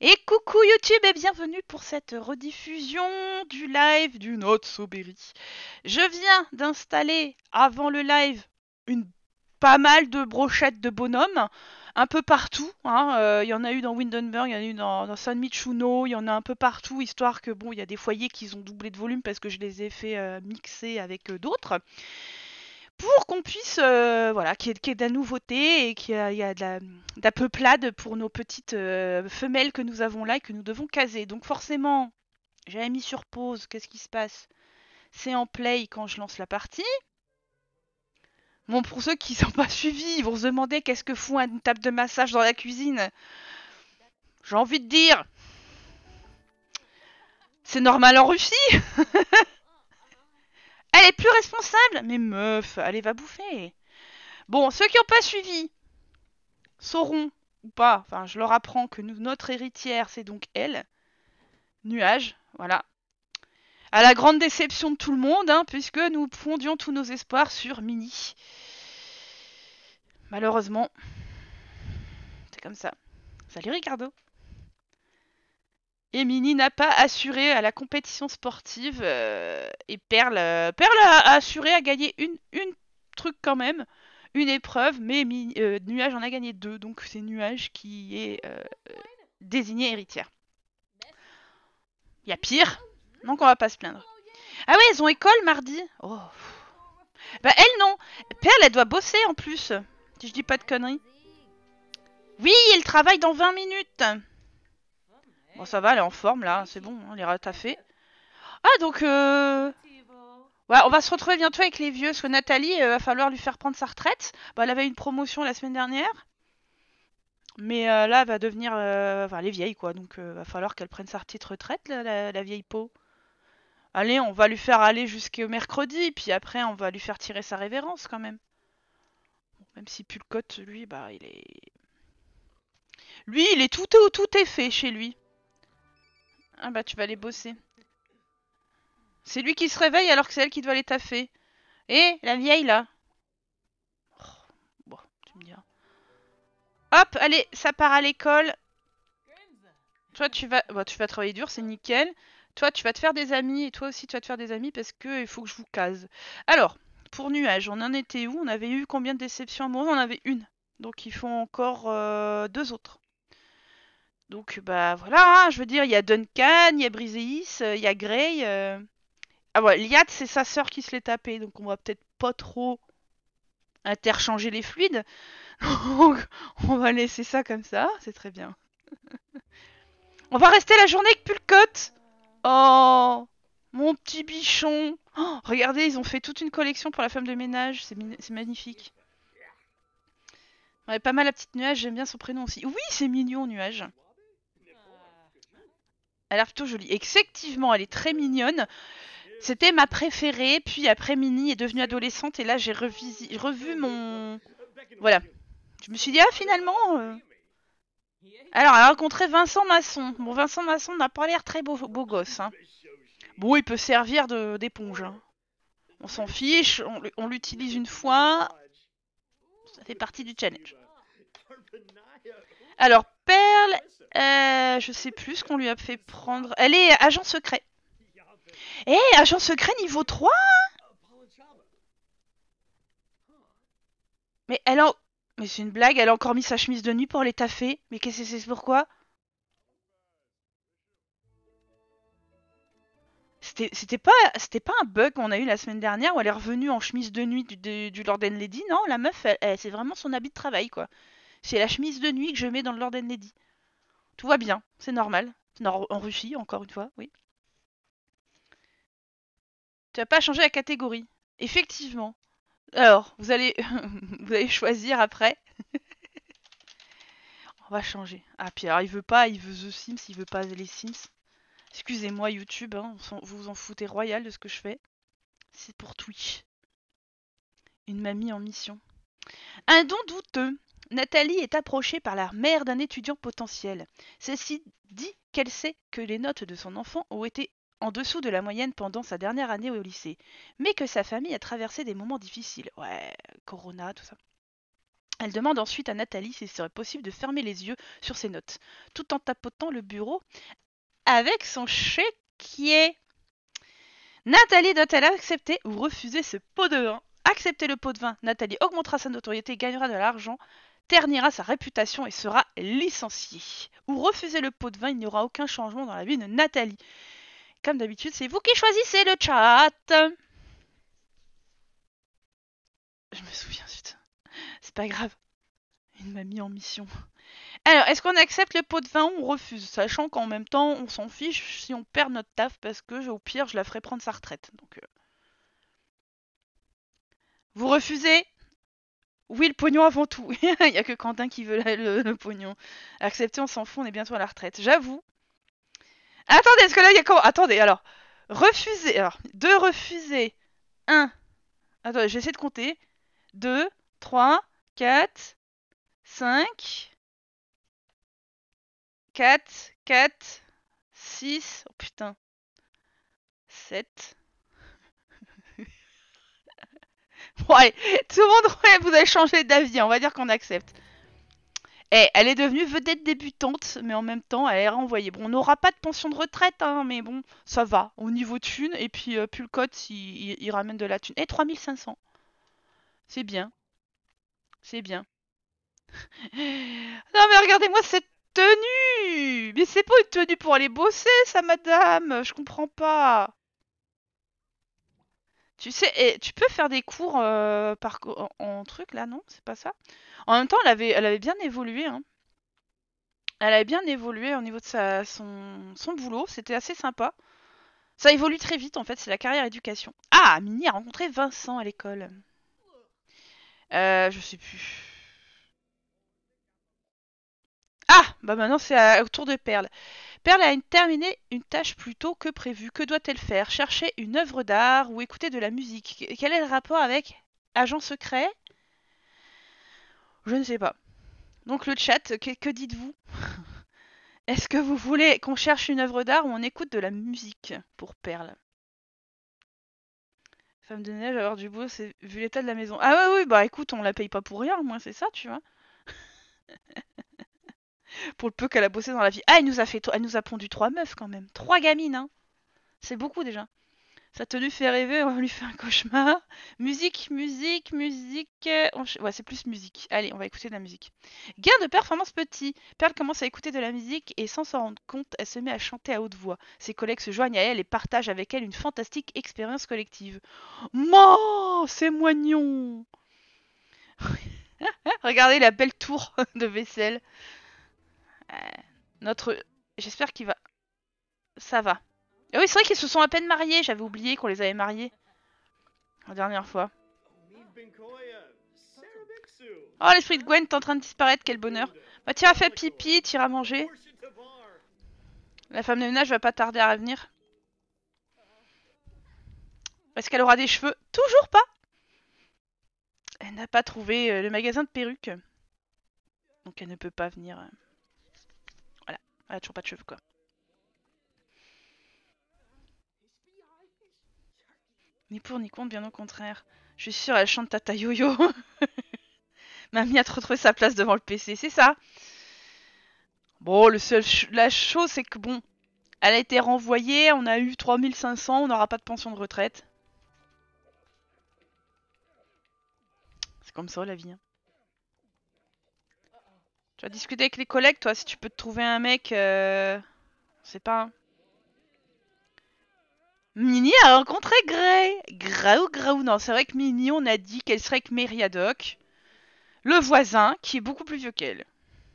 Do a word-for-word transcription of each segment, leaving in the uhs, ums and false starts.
Et coucou YouTube et bienvenue pour cette rediffusion du live du Not So Berry. Je viens d'installer avant le live une pas mal de brochettes de bonhommes un peu partout. Hein. Euh, il y en a eu dans Windenburg, il y en a eu dans, dans San Michuno, il y en a un peu partout, histoire que bon, il y a des foyers qui ont doublé de volume parce que je les ai fait euh, mixer avec euh, d'autres pour qu'on puisse, euh, voilà, qu'il y, qu ait de la nouveauté et qu'il y, y a de la, de la peuplade pour nos petites euh, femelles que nous avons là et que nous devons caser. Donc forcément, j'avais mis sur pause, qu'est-ce qui se passe? C'est en play quand je lance la partie. Bon, pour ceux qui ne sont pas suivis, ils vont se demander qu'est-ce que fout une table de massage dans la cuisine. J'ai envie de dire, c'est normal en Russie. Elle est plus responsable. Mais meuf, allez va bouffer. Bon, ceux qui n'ont pas suivi sauront ou pas, enfin je leur apprends que nous, notre héritière c'est donc elle, Nuage, voilà. À la grande déception de tout le monde, hein, puisque nous fondions tous nos espoirs sur Mini. Malheureusement, c'est comme ça. Salut Ricardo. Et Mini n'a pas assuré à la compétition sportive euh, et Perle, euh, Perle a, a assuré à gagner une, une truc quand même, une épreuve, mais Mini, euh, Nuage en a gagné deux, donc c'est Nuage qui est euh, désignée héritière. Il y a pire, donc on va pas se plaindre. Ah ouais, ils ont école mardi. Oh. Bah elle non. Perle, elle doit bosser en plus. Si je dis pas de conneries. Oui, elle travaille dans vingt minutes. Bon, ça va, elle est en forme là, c'est bon, elle est rataffée. Ah donc euh... ouais, on va se retrouver bientôt avec les vieux, parce que Nathalie, il euh, va falloir lui faire prendre sa retraite. Bah, elle avait une promotion la semaine dernière. Mais euh, là, elle va devenir... Euh... Enfin, elle est vieille quoi, donc euh, va falloir qu'elle prenne sa petite retraite, la, la, la vieille peau. Allez, on va lui faire aller jusqu'au mercredi, puis après on va lui faire tirer sa révérence quand même. Même si Pulcotte, lui, bah il est... Lui, il est tout, tout, tout est fait chez lui. Ah bah tu vas aller bosser. C'est lui qui se réveille alors que c'est elle qui doit aller taffer. Et la vieille là. Oh, bon, tu me diras. Hop, allez, ça part à l'école. Toi tu vas, bah, tu vas travailler dur, c'est nickel. Toi tu vas te faire des amis et toi aussi tu vas te faire des amis parce que il faut que je vous case. Alors, pour Nuage, on en était où? On avait eu combien de déceptions amoureuses? On avait une. Donc il faut encore euh, deux autres. Donc bah voilà, hein, je veux dire, il y a Duncan, il y a Briseis, euh, il y a Grey. Euh... Ah ouais, Liat, c'est sa sœur qui se l'est tapée, donc on va peut-être pas trop interchanger les fluides. Donc on va laisser ça comme ça, c'est très bien. On va rester la journée avec Pulcotte. Oh, mon petit bichon. Oh, regardez, ils ont fait toute une collection pour la femme de ménage, c'est magnifique. Ouais, pas mal la petite Nuage, j'aime bien son prénom aussi. Oui, c'est mignon, Nuage. Elle a l'air plutôt jolie. Effectivement, elle est très mignonne. C'était ma préférée, puis après Mini est devenue adolescente et là j'ai revu mon... Voilà. Je me suis dit, ah finalement... Euh... Alors, elle a rencontré Vincent Masson. Bon, Vincent Masson n'a pas l'air très beau, beau gosse. Hein. Bon, il peut servir d'éponge. Hein. On s'en fiche, on, on l'utilise une fois. Ça fait partie du challenge. Alors, Perle, euh, je sais plus ce qu'on lui a fait prendre. Elle est agent secret. Eh, hey, agent secret niveau trois. Mais elle a... Mais c'est une blague, elle a encore mis sa chemise de nuit pour aller taffer. Mais qu'est-ce que c'est pourquoi? C'était pas, c'était pas un bug qu'on a eu la semaine dernière où elle est revenue en chemise de nuit du, du, du Lord and Lady. Non, la meuf, elle, elle, c'est vraiment son habit de travail, quoi. C'est la chemise de nuit que je mets dans le Lord and Lady. Tout va bien, c'est normal. En, en Russie, encore une fois, oui. Tu vas pas changer la catégorie. Effectivement. Alors, vous allez, vous allez choisir après. On va changer. Ah, puis alors, il veut pas, il veut The Sims, il veut pas les Sims. Excusez-moi YouTube, hein, vous vous en foutez royal de ce que je fais. C'est pour Twitch. Une mamie en mission. Un don douteux. Nathalie est approchée par la mère d'un étudiant potentiel. Celle-ci dit qu'elle sait que les notes de son enfant ont été en dessous de la moyenne pendant sa dernière année au lycée, mais que sa famille a traversé des moments difficiles. Ouais, Corona, tout ça. Elle demande ensuite à Nathalie s'il serait possible de fermer les yeux sur ses notes, tout en tapotant le bureau avec son chéquier. Nathalie doit-elle accepter ou refuser ce pot de vin? Accepter le pot de vin, Nathalie augmentera sa notoriété, gagnera de l'argent, ternira sa réputation et sera licenciée. Ou refuser le pot de vin, il n'y aura aucun changement dans la vie de Nathalie. Comme d'habitude, c'est vous qui choisissez le chat. Je me souviens, zut. C'est pas grave. Il m'a mis en mission. Alors, est-ce qu'on accepte le pot de vin ou on refuse? Sachant qu'en même temps, on s'en fiche si on perd notre taf parce que, au pire, je la ferai prendre sa retraite. Donc, euh... Vous refusez? Oui, le pognon avant tout. Il n'y a que Quentin qui veut le, le, le pognon. Accepter, on s'en fout, on est bientôt à la retraite. J'avoue. Attendez, est-ce que là, il y a comment? Attendez, alors. Refuser. Alors, deux refuser. Un. Attendez, j'essaie de compter. Deux, trois, quatre, cinq, quatre, quatre, six. Oh putain. sept. Ouais, tout le monde, ouais, vous avez changé d'avis, on va dire qu'on accepte. Eh, elle est devenue vedette débutante, mais en même temps, elle est renvoyée. Bon, on n'aura pas de pension de retraite, hein, mais bon, ça va, au niveau thune, et puis euh, Pulcotte, il, il, il ramène de la thune. Eh, trois mille cinq cents, c'est bien, c'est bien. Non mais regardez-moi cette tenue. Mais c'est pas une tenue pour aller bosser, ça, madame, je comprends pas. Tu sais, et tu peux faire des cours euh, par en, en truc là, non? C'est pas ça? En même temps, elle avait, elle avait bien évolué, hein. Elle avait bien évolué au niveau de sa, son, son boulot, c'était assez sympa. Ça évolue très vite en fait, c'est la carrière éducation. Ah, Mini a rencontré Vincent à l'école. Euh, je sais plus. Ah, bah maintenant c'est au tour de Perle. Perle a terminé une tâche plus tôt que prévu. Que doit-elle faire? Chercher une œuvre d'art ou écouter de la musique? Quel est le rapport avec agent secret? Je ne sais pas. Donc le chat, que, que dites-vous? Est-ce que vous voulez qu'on cherche une œuvre d'art ou on écoute de la musique pour Perle? Femme de neige, avoir du boulot, c'est vu l'état de la maison. Ah ouais, oui, bah écoute, on la paye pas pour rien, au moins c'est ça, tu vois. Pour le peu qu'elle a bossé dans la vie. Ah, elle nous a fait, elle nous a pondu trois meufs quand même. Trois gamines, hein. C'est beaucoup déjà. Sa tenue fait rêver, on lui fait un cauchemar. Musique, musique, musique. On... Ouais, c'est plus musique. Allez, on va écouter de la musique. Gain de performance petit. Perle commence à écouter de la musique et sans s'en rendre compte, elle se met à chanter à haute voix. Ses collègues se joignent à elle et partagent avec elle une fantastique expérience collective. Moi, c'est moignon. Regardez la belle tour de vaisselle. Euh, notre... J'espère qu'il va... Ça va. Ah oui, c'est vrai qu'ils se sont à peine mariés. J'avais oublié qu'on les avait mariés la dernière fois. Oh, l'esprit de Gwen est en train de disparaître, quel bonheur. Bah, t'iras faire pipi, t'iras manger. La femme de ménage va pas tarder à revenir. Est-ce qu'elle aura des cheveux? Toujours pas. Elle n'a pas trouvé le magasin de perruques. Donc elle ne peut pas venir. Voilà, elle a toujours pas de cheveux, quoi. Ni pour ni contre, bien au contraire. Je suis sûre, elle chante Tata Yo-Yo. Mamie a trop trouvé sa place devant le P C, c'est ça. Bon, le seul ch la chose, c'est que bon, elle a été renvoyée, on a eu trois mille cinq cents, on n'aura pas de pension de retraite. C'est comme ça, la vie. Hein. Tu vas discuter avec les collègues, toi, si tu peux te trouver un mec... Euh... C'est pas... Hein. Mini a rencontré Grey. Graou, graou, non, c'est vrai que Mini, on a dit qu'elle serait avec Meriadoc, le voisin, qui est beaucoup plus vieux qu'elle.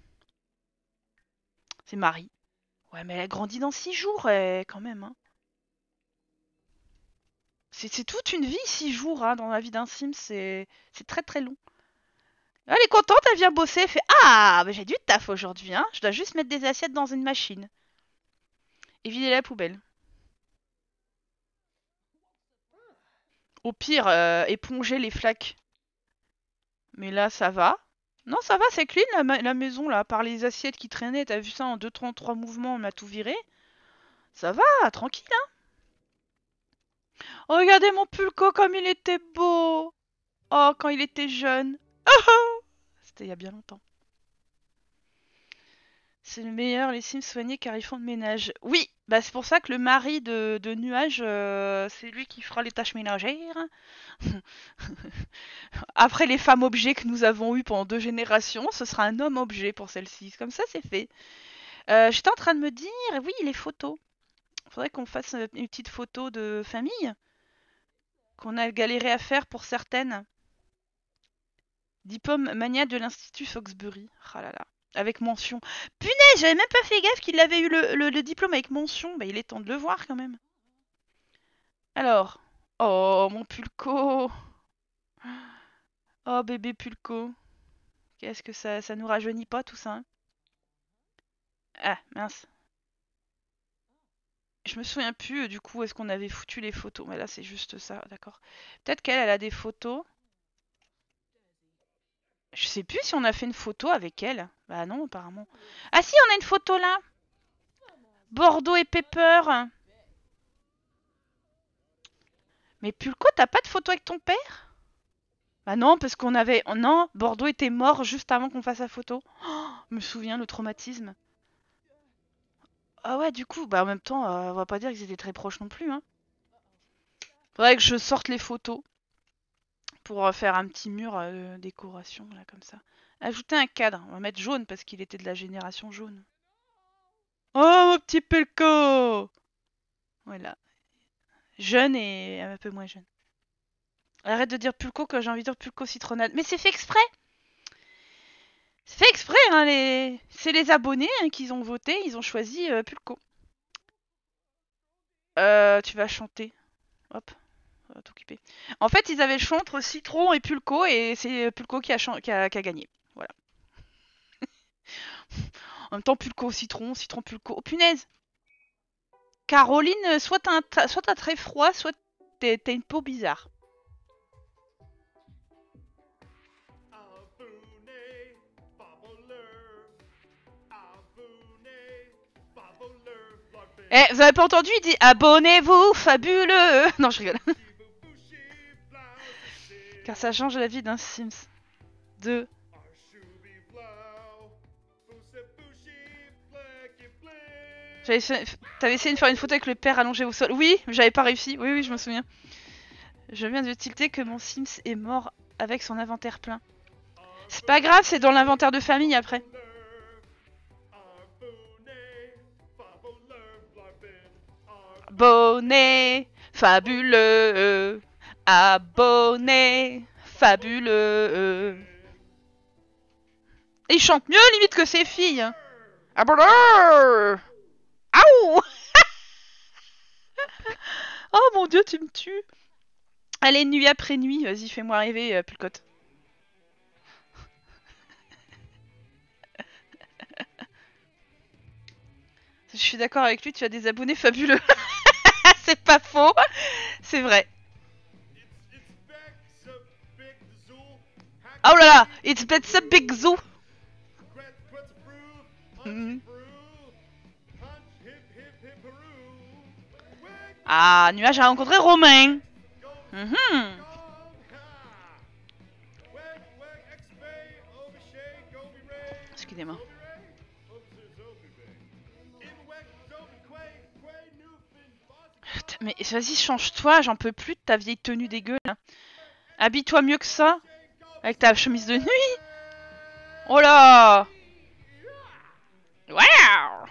C'est Marie. Ouais, mais elle a grandi dans six jours, elle, quand même. Hein. C'est toute une vie, six jours, hein, dans la vie d'un sim, c'est très très long. Elle est contente, elle vient bosser, elle fait ah, bah, j'ai du taf aujourd'hui, hein. Je dois juste mettre des assiettes dans une machine. Et vider la poubelle. Au pire, euh, éponger les flaques. Mais là, ça va. Non, ça va, c'est clean la, la, maison, là, par les assiettes qui traînaient. T'as vu ça en deux trois mouvements, on m'a tout viré. Ça va, tranquille, hein. Oh, regardez mon pulco comme il était beau. Oh, quand il était jeune. Oh, c'était il y a bien longtemps. C'est le meilleur, les Sims soignés car ils font le ménage. Oui, bah c'est pour ça que le mari de, de Nuage, euh, c'est lui qui fera les tâches ménagères. Après les femmes objets que nous avons eues pendant deux générations, ce sera un homme objet pour celle-ci. Comme ça, c'est fait. Euh, J'étais en train de me dire, oui, les photos. Faudrait qu'on fasse une petite photo de famille qu'on a galéré à faire pour certaines. Diplôme mania de l'Institut Foxbury. Ah là là. Avec mention. Punaise, j'avais même pas fait gaffe qu'il avait eu le, le, le diplôme avec mention. Bah, il est temps de le voir quand même. Alors. Oh, mon Pulco. Oh, bébé Pulco. Qu'est-ce que ça, ça nous rajeunit pas tout ça, hein? Ah, mince. Je me souviens plus, euh, du coup, est-ce qu'on avait foutu les photos. Mais là, c'est juste ça, d'accord. Peut-être qu'elle, elle a des photos. Je sais plus si on a fait une photo avec elle. Bah non, apparemment. Ah si, on a une photo là. Bordeaux et Pepper. Mais Pulco, t'as pas de photo avec ton père? Bah non, parce qu'on avait... oh non, Bordeaux était mort juste avant qu'on fasse la photo. Oh, je me souviens, le traumatisme. Ah ouais, du coup, bah en même temps, euh, on va pas dire qu'ils étaient très proches non plus, hein. Faudrait que je sorte les photos pour euh, faire un petit mur euh, de décoration, là, comme ça. Ajouter un cadre. On va mettre jaune parce qu'il était de la génération jaune. Oh, mon petit Pulco! Voilà. Jeune et un peu moins jeune. Arrête de dire Pulco quand j'ai envie de dire Pulco citronnade. Mais c'est fait exprès! C'est fait exprès, hein, les... c'est les abonnés hein, qui ont voté, ils ont choisi euh, Pulco. Euh, tu vas chanter. Hop, on va t'occuper. En fait, ils avaient le choix entre Citron et Pulco, et c'est Pulco qui a, qui a, qui a gagné. Voilà. En même temps, Pulco, Citron, Citron, Pulco. Oh punaise! Caroline, soit t'as, un soit t'as très froid, soit t'as une peau bizarre. Eh, vous avez pas entendu? Il dit abonnez-vous, fabuleux. Non, je rigole. Car ça change la vie d'un Sims. deux. T'avais essayé de faire une photo avec le père allongé au sol. Oui, j'avais pas réussi. Oui, oui, je me souviens. Je viens de tilter que mon Sims est mort avec son inventaire plein. C'est pas grave, c'est dans l'inventaire de famille après. Abonné, fabuleux. Abonné, fabuleux. Et il chante mieux limite que ses filles. Abonné. Aouh. Oh mon dieu, tu me tues. Allez, nuit après nuit, vas-y, fais-moi rêver, euh, Pulcotte. Je suis d'accord avec lui, tu as des abonnés fabuleux. C'est pas faux, c'est vrai. Oh là là, it's Bet's a big zoo. Mmh. Ah, Nuage a rencontré Romain. Mmh. Excusez-moi. Mais vas-y, change-toi, j'en peux plus de ta vieille tenue dégueu là. Habille-toi mieux que ça, avec ta chemise de nuit. Oh là. Waouh.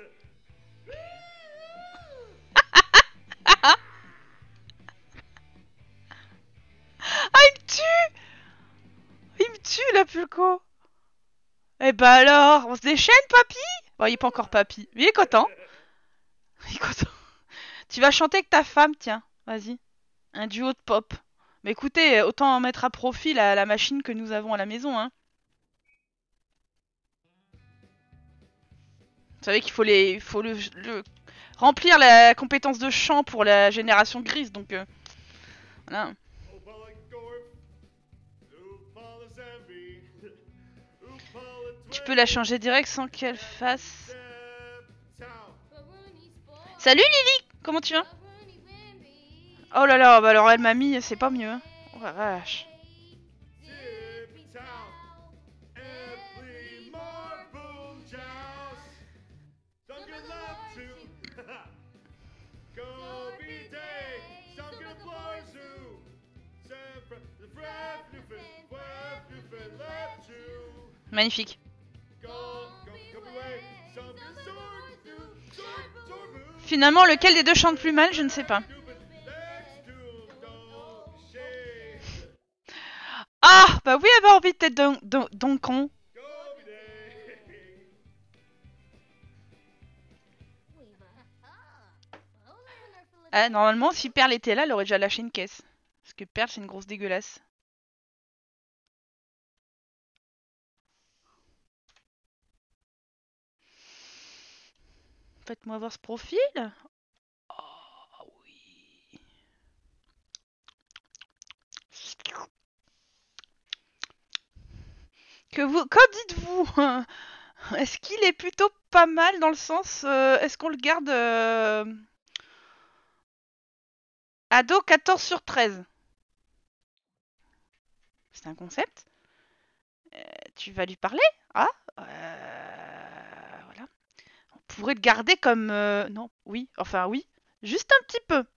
Ah, il me tue. Il me tue, la Pulco. Eh bah alors, on se déchaîne, papy? Bon, il est pas encore papy, mais il est content. Il est content. Tu vas chanter avec ta femme, tiens. Vas-y. Un duo de pop. Mais écoutez, autant mettre à profit la, la machine que nous avons à la maison, hein. Vous savez qu'il faut les, il faut le, le remplir la compétence de chant pour la génération grise, donc euh, voilà. Tu peux la changer direct sans qu'elle fasse. Salut Lily, comment tu vas? Oh là là, bah alors elle m'a mis, c'est pas mieux. Hein. Oh la vache. Magnifique. Finalement, lequel des deux chante plus mal, je ne sais pas. Ah, bah oui, elle avait envie d'être don, don, don con. Ah, normalement, si Perle était là, elle aurait déjà lâché une caisse. Parce que Perle, c'est une grosse dégueulasse. Faites-moi voir ce profil. Oh oui. Que vous, qu'en dites-vous? Est-ce qu'il est plutôt pas mal dans le sens, euh, est-ce qu'on le garde euh, ado quatorze sur treize? C'est un concept. Euh, tu vas lui parler? Ah, euh, voilà. On pourrait le garder comme euh, non, oui, enfin oui, juste un petit peu.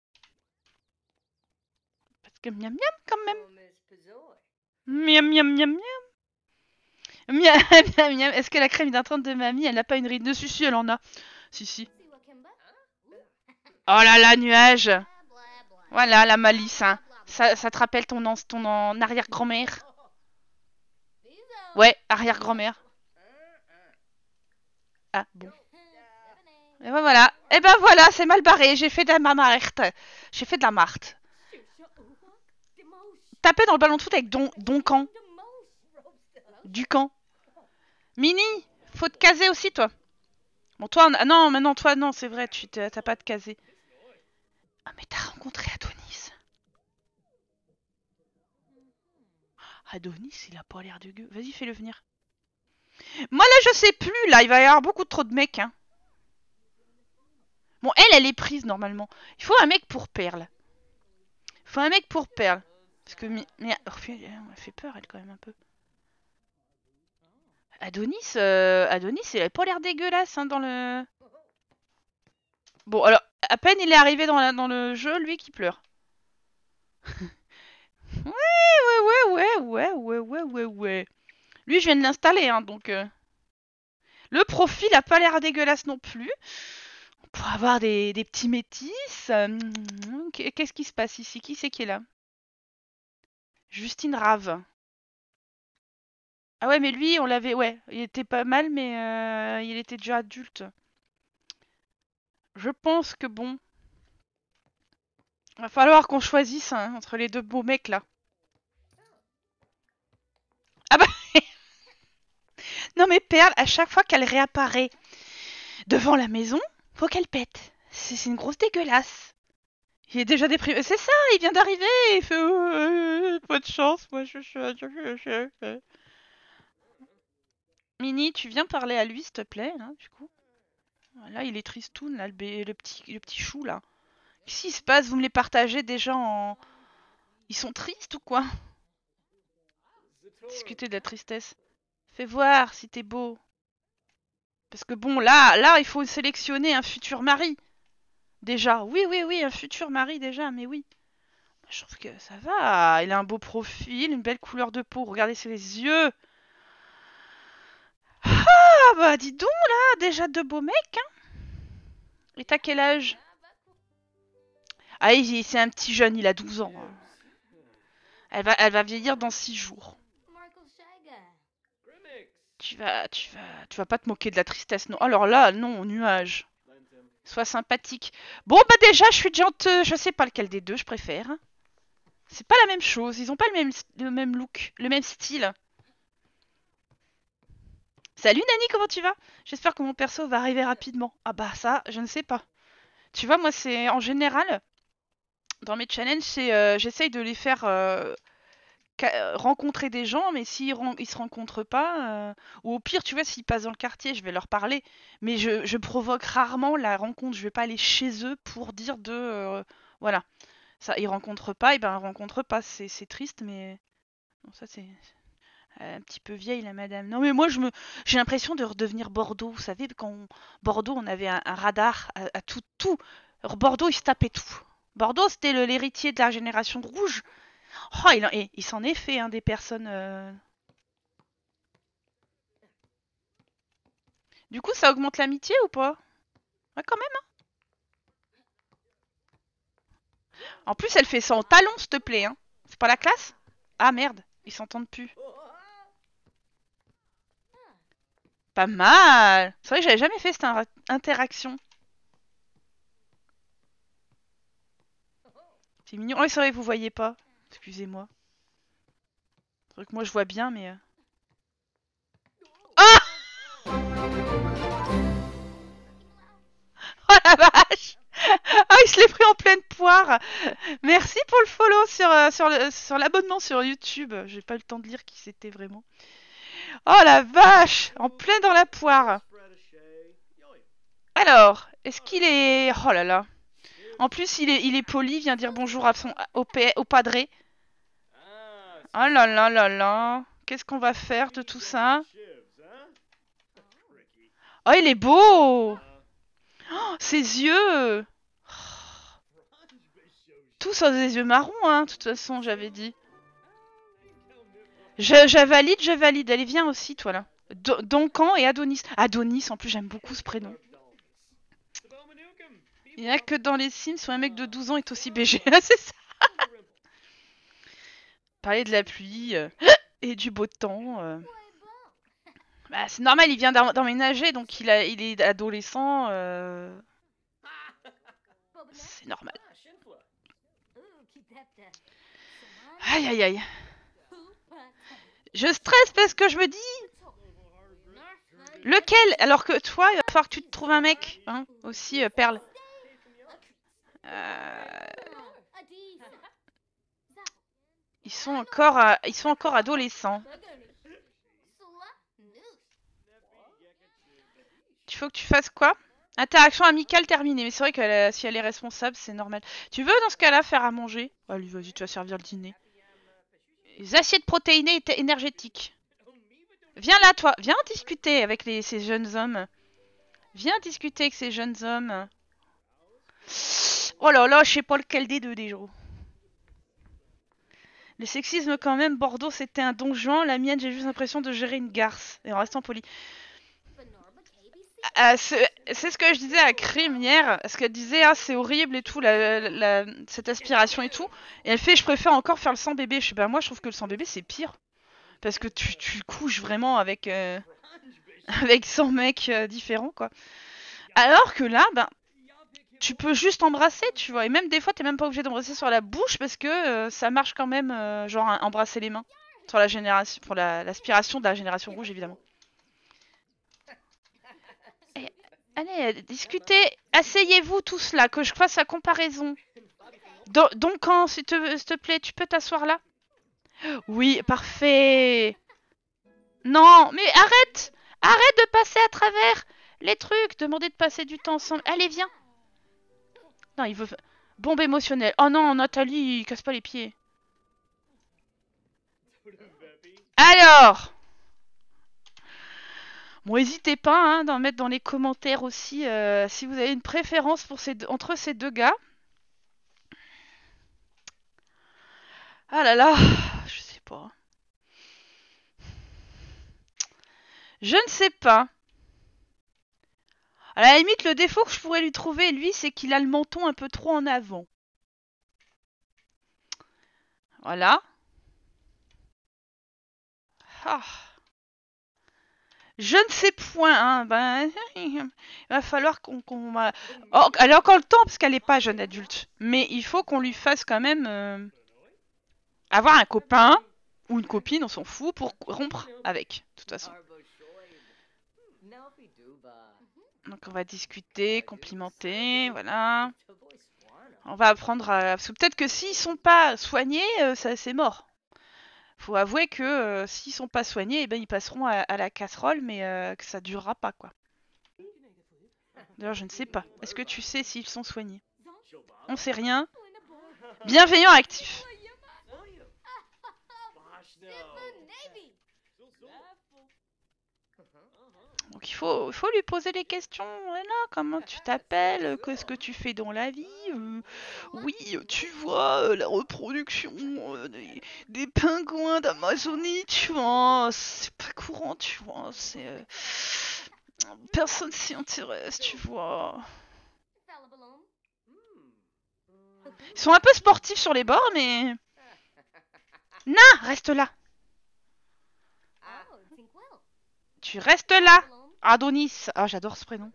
Parce que miam miam quand même. Miam miam miam miam. Miam miam miam. Est-ce que la crème hydratante de mamie, elle n'a pas une ride dessus? Si, elle en a. Si si. Oh là là, nuage. Voilà la malice. Hein. Ça, ça te rappelle ton, ton en arrière-grand-mère? Ouais, arrière-grand-mère. Ah bon. Et ben voilà. Et ben voilà, c'est mal barré. J'ai fait de la marthe. J'ai fait de la marthe. Taper dans le ballon de foot avec Don, Doncan. Ducamp. Mini, faut te caser aussi, toi. Bon, toi, ah non, maintenant, toi, non, c'est vrai, tu t'as pas de casé. Ah, mais t'as rencontré Adonis. Adonis, il a pas l'air de gueux. Vas-y, fais-le venir. Moi, là, je sais plus, là, il va y avoir beaucoup trop de mecs, hein. Bon, elle, elle est prise, normalement. Il faut un mec pour Perle. Il faut un mec pour Perle. Parce que, mais, mais oh, elle fait peur, elle, quand même, un peu. Adonis, euh, Adonis, il a pas l'air dégueulasse, hein, dans le... Bon, alors, à peine il est arrivé dans, la, dans le jeu, lui qui pleure. Ouais, ouais, ouais, ouais, ouais, ouais, ouais, ouais. Lui, je viens de l'installer, hein, donc... Euh... Le profil a pas l'air dégueulasse non plus. On pourrait avoir des, des petits métis. Euh, Qu'est-ce qui se passe ici? Qui c'est qui est là? Justine Rave. Ah ouais, mais lui, on l'avait... Ouais, il était pas mal, mais euh, il était déjà adulte. Je pense que bon... Va falloir qu'on choisisse hein, entre les deux beaux mecs, là. Ah bah... Non mais Perle, à chaque fois qu'elle réapparaît devant la maison, faut qu'elle pète. C'est une grosse dégueulasse. Il est déjà déprimé. C'est ça, il vient d'arriver. Il fait oh, pas de chance, moi je suis. Mini, tu viens parler à lui, s'il te plaît, là, du coup. Là, il est tristoun, là, le, le, petit, le petit chou, là. Qu'est-ce qui se passe? Vous me les partagez déjà en... Ils sont tristes ou quoi? Discuter de la tristesse. Fais voir si t'es beau. Parce que bon, là, là, il faut sélectionner un futur mari. Déjà. Oui, oui, oui, un futur mari déjà, mais oui. Je trouve que ça va. Il a un beau profil, une belle couleur de peau. Regardez ses yeux. Ah bah dis donc là, déjà deux beaux mecs. Hein. Et t'as quel âge? Ah, c'est un petit jeune, il a douze ans. Hein. Elle va, elle va vieillir dans six jours. Tu vas, tu vas, tu vas pas te moquer de la tristesse, non? Alors là, non, nuage. Sois sympathique. Bon bah déjà, je suis gentille. Je sais pas lequel des deux je préfère. C'est pas la même chose. Ils ont pas le même, le même look, le même style. Salut Nani, comment tu vas? J'espère que mon perso va arriver rapidement. Ah bah ça, je ne sais pas. Tu vois, moi c'est en général, dans mes challenges, c'est euh, j'essaye de les faire euh, rencontrer des gens, mais s'ils ils se rencontrent pas, euh, ou au pire, tu vois, s'ils passent dans le quartier, je vais leur parler. Mais je, je provoque rarement la rencontre. Je vais pas aller chez eux pour dire de... Euh, voilà. Ça, ils rencontrent pas, et ben ils rencontrent pas. C'est triste, mais... Bon, ça c'est... Un petit peu vieille la madame. Non mais moi je me j'ai l'impression de redevenir Bordeaux. Vous savez quand on... Bordeaux on avait un, un radar à, à tout tout. Alors, Bordeaux il se tapait tout. Bordeaux c'était l'héritier de la génération rouge. Oh, il, en- et il s'en est fait, hein, des personnes... euh. Du coup, ça augmente l'amitié ou pas? Ouais, quand même. En plus, elle fait ça en talon, s'il te plaît. Hein. C'est pas la classe? Ah merde, ils s'entendent plus. Pas mal. C'est vrai que j'avais jamais fait cette in- interaction. C'est mignon. Oh, c'est vrai, vous voyez pas. Excusez-moi. C'est vrai que moi, je vois bien, mais... euh. Ah Oh la vache! Ah, il se l'est pris en pleine poire. Merci pour le follow sur, euh, sur, le- sur l'abonnement sur YouTube. J'ai pas eu le temps de lire qui c'était vraiment. Oh la vache! En plein dans la poire. Alors, est-ce qu'il est... Oh là là. En plus, il est, il est poli, vient dire bonjour à son, au, pa- au padré. Oh là là là là. Qu'est-ce qu'on va faire de tout ça? Oh, il est beau! Oh, ses yeux! Tous ont des yeux marrons, hein, de toute façon, j'avais dit. Je, je valide, je valide. Allez, viens aussi, toi, là. Do- Doncan et Adonis. Adonis, en plus, j'aime beaucoup ce prénom. Il n'y a que dans les Sims où un mec de douze ans est aussi B G. C'est ça. Parler de la pluie euh, et du beau temps. euh. Bah, c'est normal, il vient d'em- d'emménager, donc il, a, il est adolescent. euh, C'est normal. Aïe aïe aïe. Je stresse parce que je me dis... Lequel? Alors que toi, il va falloir que tu te trouves un mec. Hein, aussi, euh, Perle. Euh, Ils sont encore, euh, ils sont encore adolescents. Il faut que tu fasses quoi? Interaction amicale terminée. Mais c'est vrai que euh, si elle est responsable, c'est normal. Tu veux dans ce cas-là faire à manger? Allez, vas-y, tu vas servir le dîner. Les assiettes protéinées et énergétiques. Viens là, toi. Viens discuter avec les, ces jeunes hommes. Viens discuter avec ces jeunes hommes. Oh là là, je sais pas lequel des deux déjà. Le sexisme quand même, Bordeaux c'était un don Juan, la mienne j'ai juste l'impression de gérer une garce. Et en restant poli. Ah, c'est c'est ce que je disais à Crime hier, parce qu'elle disait ah c'est horrible et tout, la, la- la- cette aspiration et tout. Et elle fait je préfère encore faire le sang bébé. Je sais pas, moi je trouve que le sang bébé c'est pire. Parce que tu, tu couches vraiment avec, euh, avec cent mecs euh, différents quoi. Alors que là, ben, tu peux juste embrasser, tu vois. Et même des fois t'es même pas obligé d'embrasser sur la bouche parce que euh, ça marche quand même, euh, genre un- embrasser les mains. Sur la génération, pour la- l'aspiration de la génération rouge évidemment. Et, allez, euh, discutez, asseyez-vous tous là, que je fasse la comparaison. Do- donc quand, s'il te, s'il te plaît, tu peux t'asseoir là? Oui, parfait. Non, mais arrête! Arrête de passer à travers les trucs, demander de passer du temps ensemble. Allez, viens. Non, il veut... Bombe émotionnelle. Oh non, Nathalie, casse pas les pieds. Alors, bon, n'hésitez pas hein, d'en mettre dans les commentaires aussi euh, si vous avez une préférence pour ces deux- entre ces deux gars. Ah là là, je sais pas. Je ne sais pas. À la limite, le défaut que je pourrais lui trouver, lui, c'est qu'il a le menton un peu trop en avant. Voilà. Ah. Je ne sais point, hein. Ben, il va falloir qu'on... qu'on va- oh, elle a encore le temps parce qu'elle n'est pas jeune adulte. Mais il faut qu'on lui fasse quand même euh, avoir un copain ou une copine, on s'en fout, pour rompre avec, de toute façon. Donc on va discuter, complimenter, voilà. On va apprendre à... Parce que peut-être que s'ils sont pas soignés, euh, ça c'est mort. Faut avouer que euh, s'ils sont pas soignés, eh ben, ils passeront à, à la casserole, mais euh, que ça durera pas, quoi. D'ailleurs, je ne sais pas. Est-ce que tu sais s'ils sont soignés? On sait rien. Bienveillant actif. Donc il faut, il faut lui poser les questions. Voilà, comment tu t'appelles? Qu'est-ce que tu fais dans la vie? euh, Oui, tu vois, euh, la reproduction euh, des, des pingouins d'Amazonie, tu vois, c'est pas courant, tu vois. C'est euh, personne s'y intéresse, tu vois. Ils sont un peu sportifs sur les bords, mais... Na, reste là. Tu restes là. Adonis. Ah, j'adore ce prénom.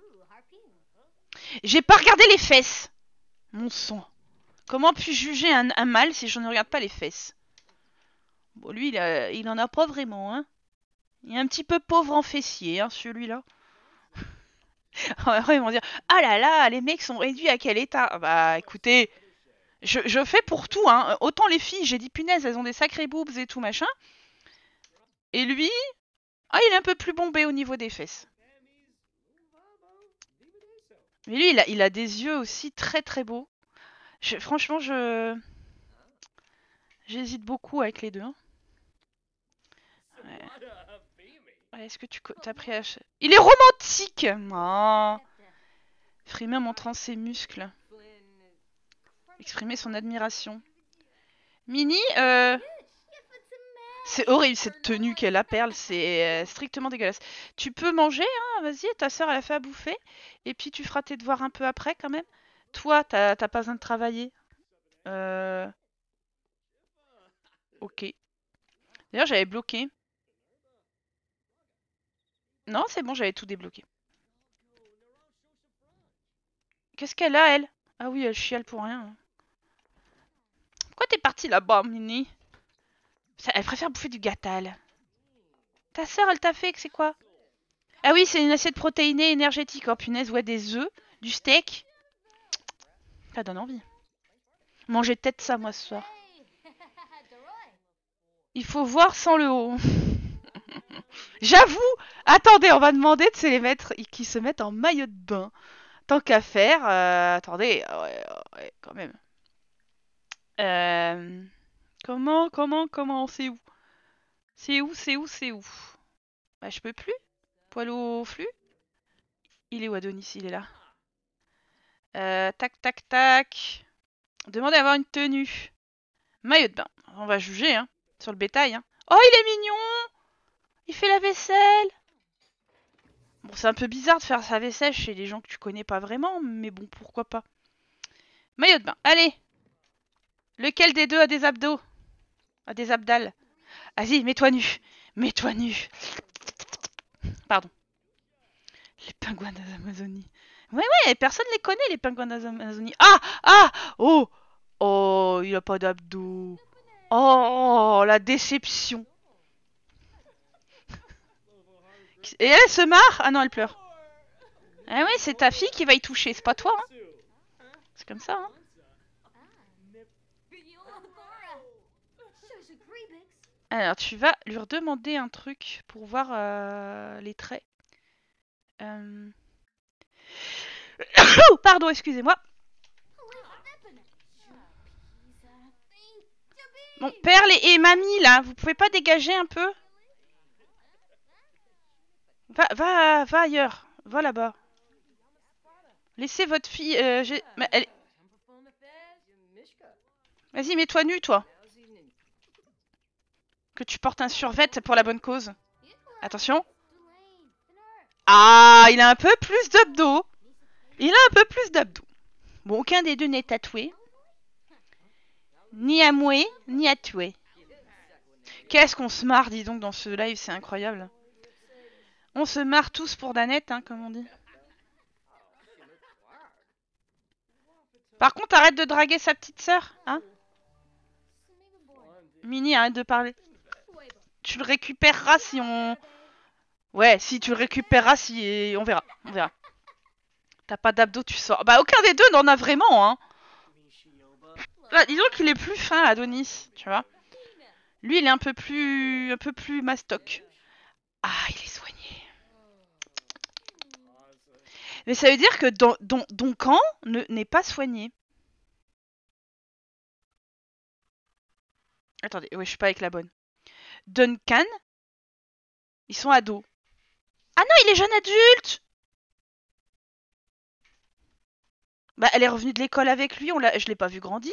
J'ai pas regardé les fesses. Mon sang. Comment puis-je juger un, un mâle si je ne regarde pas les fesses? Bon, lui, il, a, il en a pas vraiment, hein. Il est un petit peu pauvre en fessier, hein, celui-là. Après, ils vont dire, ah là là, les mecs sont réduits à quel état? Bah, écoutez, je, je fais pour tout, hein. Autant les filles, j'ai dit, punaise, elles ont des sacrés boobs et tout, machin. Et lui, ah, il est un peu plus bombé au niveau des fesses. Mais lui, il a, il a des yeux aussi très très beaux. Je, franchement, je... J'hésite beaucoup avec les deux. Hein. Ouais. Ouais, est-ce que tu as pris H... Il est romantique. Oh. Freeman montrant ses muscles. Exprimer son admiration. Mini, euh... c'est horrible cette tenue qu'elle a, Perle. C'est euh, strictement dégueulasse. Tu peux manger, hein. Vas-y, ta soeur, elle a fait à bouffer. Et puis tu feras tes devoirs un peu après, quand même. Toi, t'as pas besoin de travailler. Euh... Ok. D'ailleurs, j'avais bloqué. Non, c'est bon, j'avais tout débloqué. Qu'est-ce qu'elle a, elle? Ah oui, elle chiale pour rien. Pourquoi t'es partie là-bas, Mini? Elle préfère bouffer du gâtal. Ta sœur, elle t'a fait que c'est quoi? Ah oui, c'est une assiette protéinée énergétique. Oh punaise, ouais, des œufs, du steak. Ça donne envie. Manger peut-être ça, moi, ce soir. Il faut voir sans le haut. J'avoue. Attendez, on va demander de se les mettre, qui se mettent en maillot de bain. Tant qu'à faire. Euh, attendez, ouais, ouais, quand même. Euh, comment, comment, comment, c'est où? C'est où, c'est où, c'est où? Bah, je peux plus. Poil au flux. Il est où, Adonis? Il est là. Euh, tac, tac, tac. Demandez à avoir une tenue. Maillot de bain. On va juger, hein. Sur le bétail, hein. Oh, il est mignon! Il fait la vaisselle! Bon, c'est un peu bizarre de faire sa vaisselle chez les gens que tu connais pas vraiment, mais bon, pourquoi pas. Maillot de bain. Allez! Lequel des deux a des abdos? A des abdales? Vas-y, mets-toi nu. Mets-toi nu. Pardon. Les pingouins d'Amazonie. Ouais, ouais, personne les connaît, les pingouins d'Amazonie. Ah! Ah! Oh! Oh, il a pas d'abdos. Oh, la déception. Et elle se marre? Ah non, elle pleure. Ah ouais, c'est ta fille qui va y toucher, c'est pas toi. Hein. C'est comme ça. Hein. Alors, tu vas lui redemander un truc pour voir euh, les traits. Euh... Pardon, excusez-moi. Bon, Perle et, et Mamie, là, vous pouvez pas dégager un peu? Va, va, va ailleurs. Va là-bas. Laissez votre fille... Euh, elle... Vas-y, mets-toi nu, toi. Que tu portes un survêt pour la bonne cause. Attention. Ah, il a un peu plus d'abdos. Il a un peu plus d'abdos. Bon, aucun des deux n'est tatoué. Ni à mouer, ni à tuer. Qu'est-ce qu'on se marre, dis donc, dans ce live, c'est incroyable. On se marre tous pour Danette, hein, comme on dit. Par contre, arrête de draguer sa petite sœur, hein. Mini, arrête de parler. Tu le récupéreras si on... Ouais, si tu le récupéreras si... On verra, on verra. T'as pas d'abdos, tu sors. Bah, aucun des deux n'en a vraiment, hein. Là, disons qu'il est plus fin, Adonis, tu vois. Lui, il est un peu plus... Un peu plus mastoc. Ah, il est soigné. Mais ça veut dire que Don, Don, Duncan n'est pas soigné. Attendez, ouais, je suis pas avec la bonne. Duncan, ils sont ados. Ah non, il est jeune adulte. Bah, elle est revenue de l'école avec lui, on l'a... je l'ai pas vu grandir.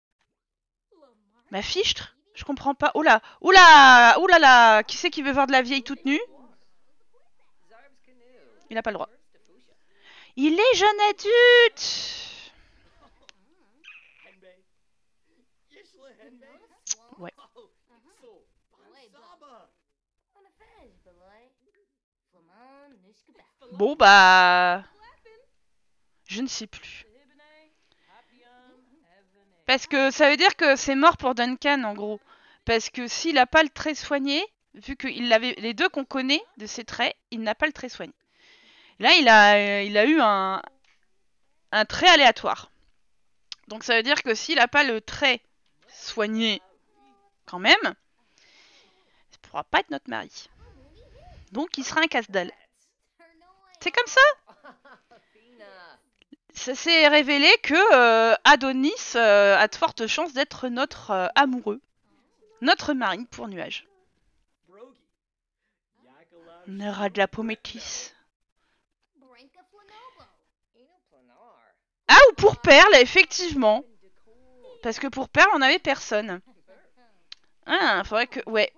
Ma fichtre, je comprends pas. Oh là, oh là, oh là là, qui c'est qui veut voir de la vieille toute nue? Il n'a pas le droit. Il est jeune adulte. Ouais. Bon bah, je ne sais plus. Parce que ça veut dire que c'est mort pour Duncan en gros. Parce que s'il a pas le trait soigné, vu qu'il avait les deux qu'on connaît de ses traits, il n'a pas le trait soigné. Là, il a, il a eu un, un trait aléatoire. Donc ça veut dire que s'il n'a pas le trait soigné quand même, ça ne pourra pas être notre mari. Donc il sera un casse-dalle. C'est comme ça. Ça s'est révélé que euh, Adonis euh, a de fortes chances d'être notre euh, amoureux. Notre mari pour Nuage. On aura de la peau métisse. Ah, ou pour Perle, effectivement. Parce que pour Perle, on n'avait personne. Ah, faudrait que... Ouais.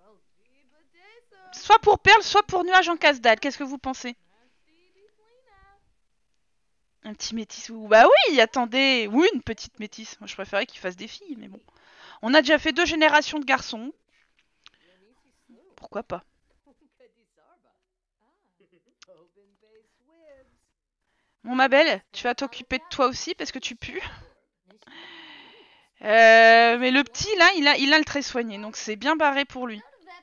Soit pour Perle, soit pour Nuage en casse-dalle. Qu'est-ce que vous pensez? Un petit métis ou... Bah oui, attendez. Oui, une petite métisse. Moi, je préférais qu'il fasse des filles, mais bon. On a déjà fait deux générations de garçons. Pourquoi pas? Bon, ma belle, tu vas t'occuper de toi aussi parce que tu pues. Euh, mais le petit, là, il a, il a le trait soigné, donc c'est bien barré pour lui.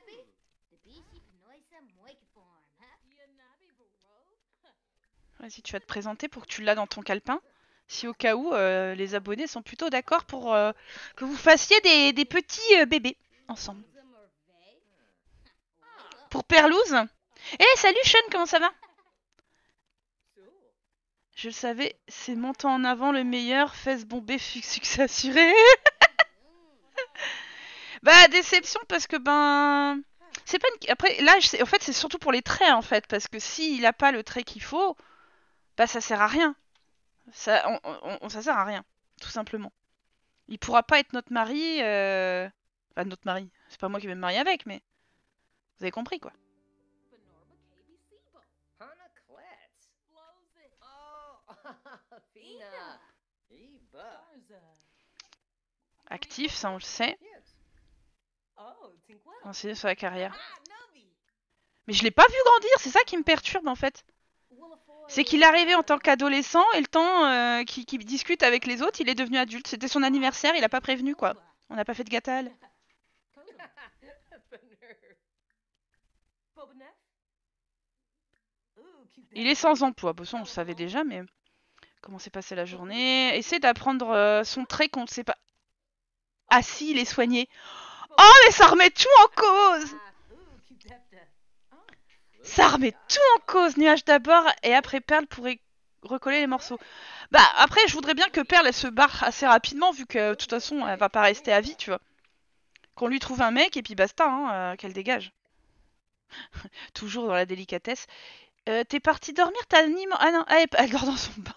Vas-y, tu vas te présenter pour que tu l'as dans ton calepin. Si au cas où, euh, les abonnés sont plutôt d'accord pour euh, que vous fassiez des, des petits euh, bébés ensemble. Pour Perlouse. Eh, hey, salut Sean, comment ça va? Je le savais, c'est montant en avant le meilleur, fesses bombées, succès assuré. Bah, déception parce que ben... C'est pas une... Après, là, je sais... en fait, c'est surtout pour les traits, en fait. Parce que s'il a pas le trait qu'il faut, bah ça sert à rien. Ça, on, on, on, ça sert à rien, tout simplement. Il pourra pas être notre mari... Euh... Enfin, notre mari. C'est pas moi qui vais me marier avec, mais... Vous avez compris, quoi. Actif, ça on le sait. Enseigner sur la carrière. Mais je l'ai pas vu grandir, c'est ça qui me perturbe en fait. C'est qu'il est arrivé en tant qu'adolescent et le temps euh, qu'il qu discute avec les autres, il est devenu adulte. C'était son anniversaire, il a pas prévenu quoi. On n'a pas fait de gâtal. Il est sans emploi. Bon, ça on le savait déjà, mais comment s'est passée la journée? Essaie d'apprendre euh, son trait qu'on ne sait pas. Ah si, il est soigné. Oh, mais ça remet tout en cause. Ça remet tout en cause. Nuage d'abord et après Perle pourrait recoller les morceaux. Bah après, je voudrais bien que Perle elle se barre assez rapidement vu que de toute façon elle va pas rester à vie, tu vois. Qu'on lui trouve un mec et puis basta, hein, euh, qu'elle dégage. Toujours dans la délicatesse. Euh, T'es partie dormir, t'as anime... Ah non, elle, elle dort dans son bain.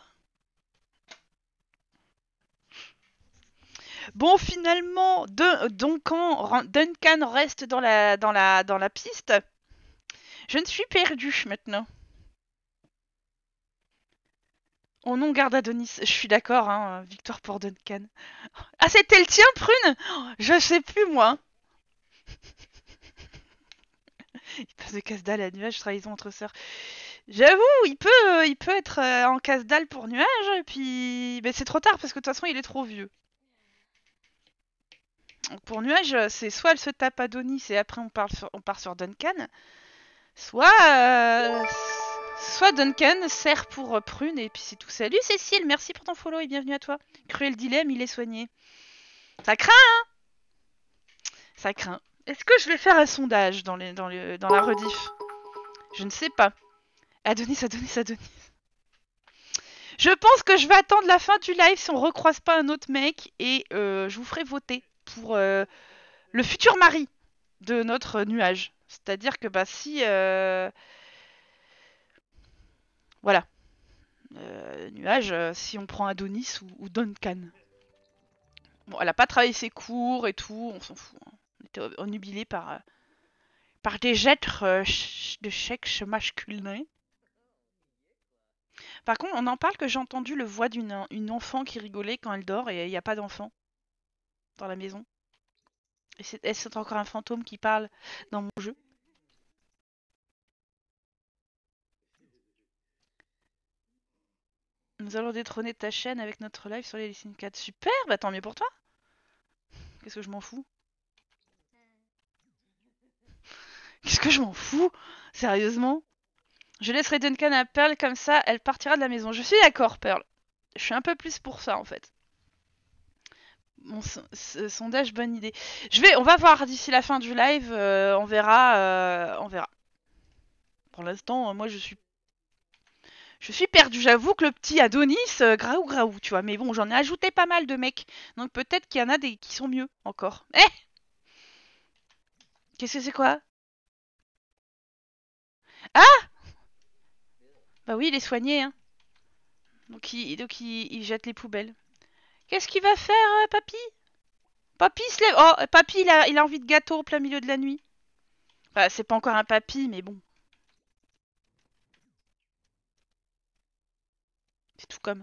Bon, finalement, de, Duncan, Duncan reste dans la, dans, la, dans la piste. Je ne suis perdue maintenant. Oh non, garde Adonis. Je suis d'accord, hein, victoire pour Duncan. Ah, c'était le tien, Prune? Je sais plus, moi. Il passe de casse-dalle à nuage, trahison entre sœurs. J'avoue, il peut, il peut être en casse-dalle pour nuage, et puis... Mais c'est trop tard, parce que de toute façon, il est trop vieux. Donc pour Nuage, c'est soit elle se tape Adonis et après on, parle sur, on part sur Duncan, soit, euh, soit Duncan sert pour Prune et puis c'est tout. Salut Cécile, merci pour ton follow et bienvenue à toi. Cruel dilemme, il est soigné. Ça craint, hein? Ça craint. Est-ce que je vais faire un sondage dans, les, dans, les, dans la rediff? Je ne sais pas. Adonis, Adonis, Adonis. Je pense que je vais attendre la fin du live si on recroise pas un autre mec et euh, je vous ferai voter pour euh, le futur mari de notre nuage. C'est-à-dire que bah si euh, Voilà. Euh, nuage, euh, si on prend Adonis ou, ou Duncan. Bon, elle a pas travaillé ses cours et tout, on s'en fout. Hein. On était onnubilés par, euh, par des êtres euh, de sexe masculin. Par contre, on en parle que j'ai entendu le voix d'une une enfant qui rigolait quand elle dort et il n'y a pas d'enfant dans la maison. Et c'est, et c'est encore un fantôme qui parle dans mon jeu. Nous allons détrôner ta chaîne avec notre live sur les Listen quatre. Super, bah tant mieux pour toi. Qu'est-ce que je m'en fous? Qu'est-ce que je m'en fous? Sérieusement? Je laisserai Duncan à Pearl comme ça, elle partira de la maison. Je suis d'accord, Pearl. Je suis un peu plus pour ça en fait. Mon so sondage, bonne idée. Je vais, on va voir d'ici la fin du live. Euh, on verra, euh, on verra. Pour l'instant, moi je suis, je suis perdu. J'avoue que le petit Adonis, euh, graou graou, tu vois. Mais bon, j'en ai ajouté pas mal de mecs, donc peut-être qu'il y en a des qui sont mieux encore. Eh, qu'est-ce que c'est quoi? Ah, bah oui, il est soigné, hein. Donc il, donc il, il jette les poubelles. Qu'est-ce qu'il va faire, euh, papy? Papy se lève. Oh, papy, il a, il a envie de gâteau au plein milieu de la nuit. Enfin, c'est pas encore un papy, mais bon, c'est tout comme.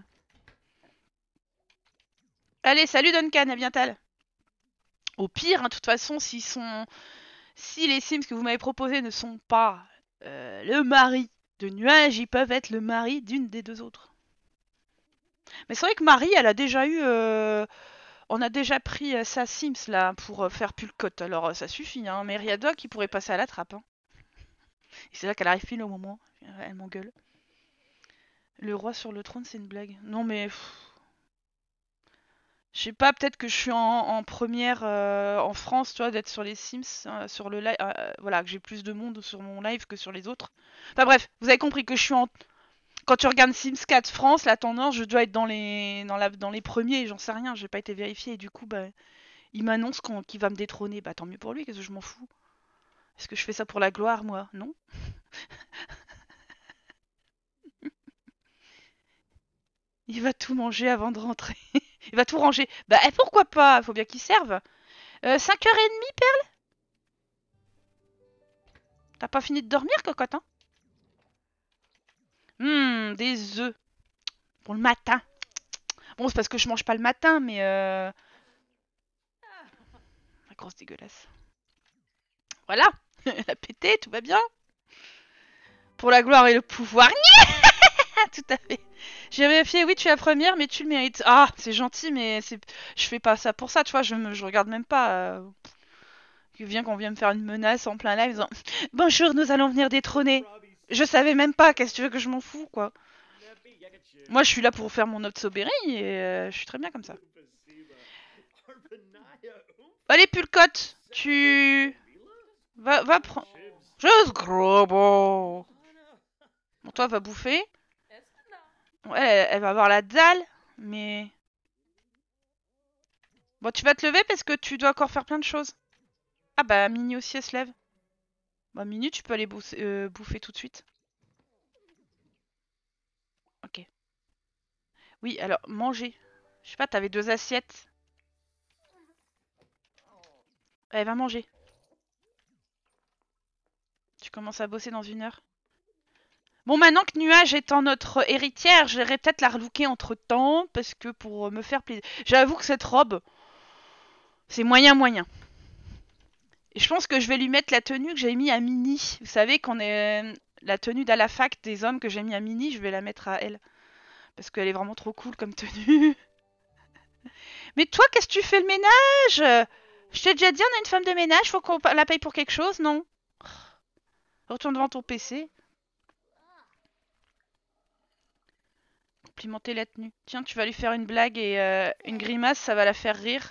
Allez, salut Duncan, à bientôt. Au pire, hein, de toute façon, s'ils sont, si les Sims que vous m'avez proposés ne sont pas euh, le mari de Nuage, ils peuvent être le mari d'une des deux autres. Mais c'est vrai que Marie, elle a déjà eu, euh, on a déjà pris euh, sa Sims là pour euh, faire Pulcotte. Alors euh, ça suffit, hein. Mais Riadoc, il pourrait passer à la trappe. Hein. Et c'est là qu'elle arrive pile au moment. Elle m'engueule. Le roi sur le trône, c'est une blague. Non mais. Pff, je sais pas, peut-être que je suis en, en première euh, en France, tu vois, d'être sur les Sims, euh, sur le live, euh, voilà, que j'ai plus de monde sur mon live que sur les autres. Enfin bref, vous avez compris que je suis en. Quand tu regardes Sims quatre France, la tendance, je dois être dans les, dans la, dans les premiers, j'en sais rien, j'ai pas été vérifié, et du coup, bah, il m'annonce qu'il va me détrôner. Bah tant mieux pour lui, qu'est-ce que je m'en fous? Est-ce que je fais ça pour la gloire, moi? Non. Il va tout manger avant de rentrer. Il va tout ranger. Bah eh, pourquoi pas? Faut bien qu'il serve. Euh, cinq heures trente. T'as pas fini de dormir, cocotte, hein? Hum, des œufs. Pour le matin. Bon, c'est parce que je mange pas le matin, mais euh... la grosse dégueulasse. Voilà. Elle a pété, tout va bien. Pour la gloire et le pouvoir. Tout à fait. J'ai vérifié, oui, tu es la première, mais tu le mérites. Ah, c'est gentil, mais c'est, je fais pas ça pour ça, tu vois, je, me... je regarde même pas. Euh... Vient qu'on vient me faire une menace en plein live, disant bonjour, nous allons venir détrôner. Je savais même pas, qu'est-ce que tu veux que je m'en fous, quoi. Moi, je suis là pour faire mon Otsoberi et euh, je suis très bien comme ça. Allez, Pulcotte, tu. Va, va prendre. Juste gros bon. Bon, toi, va bouffer. Ouais, elle, elle va avoir la dalle, mais. Bon, tu vas te lever parce que tu dois encore faire plein de choses. Ah bah, Mini aussi, elle se lève. Bah, Mini, tu peux aller bouffer, euh, bouffer tout de suite. Ok. Oui, alors, manger. Je sais pas, t'avais deux assiettes. Elle va manger. Tu commences à bosser dans une heure. Bon, maintenant que Nuage étant notre héritière, j'irai peut-être la relooker entre temps, parce que pour me faire plaisir. J'avoue que cette robe, c'est moyen moyen. Et je pense que je vais lui mettre la tenue que j'ai mis à Mini. Vous savez qu'on est la tenue d'Alafac des hommes que j'ai mis à Mini, je vais la mettre à elle. Parce qu'elle est vraiment trop cool comme tenue. Mais toi, qu'est-ce que tu fais le ménage? Je t'ai déjà dit, on a une femme de ménage, faut qu'on la paye pour quelque chose, non? Retourne devant ton P C. Complimenter la tenue. Tiens, tu vas lui faire une blague et euh, une grimace, ça va la faire rire.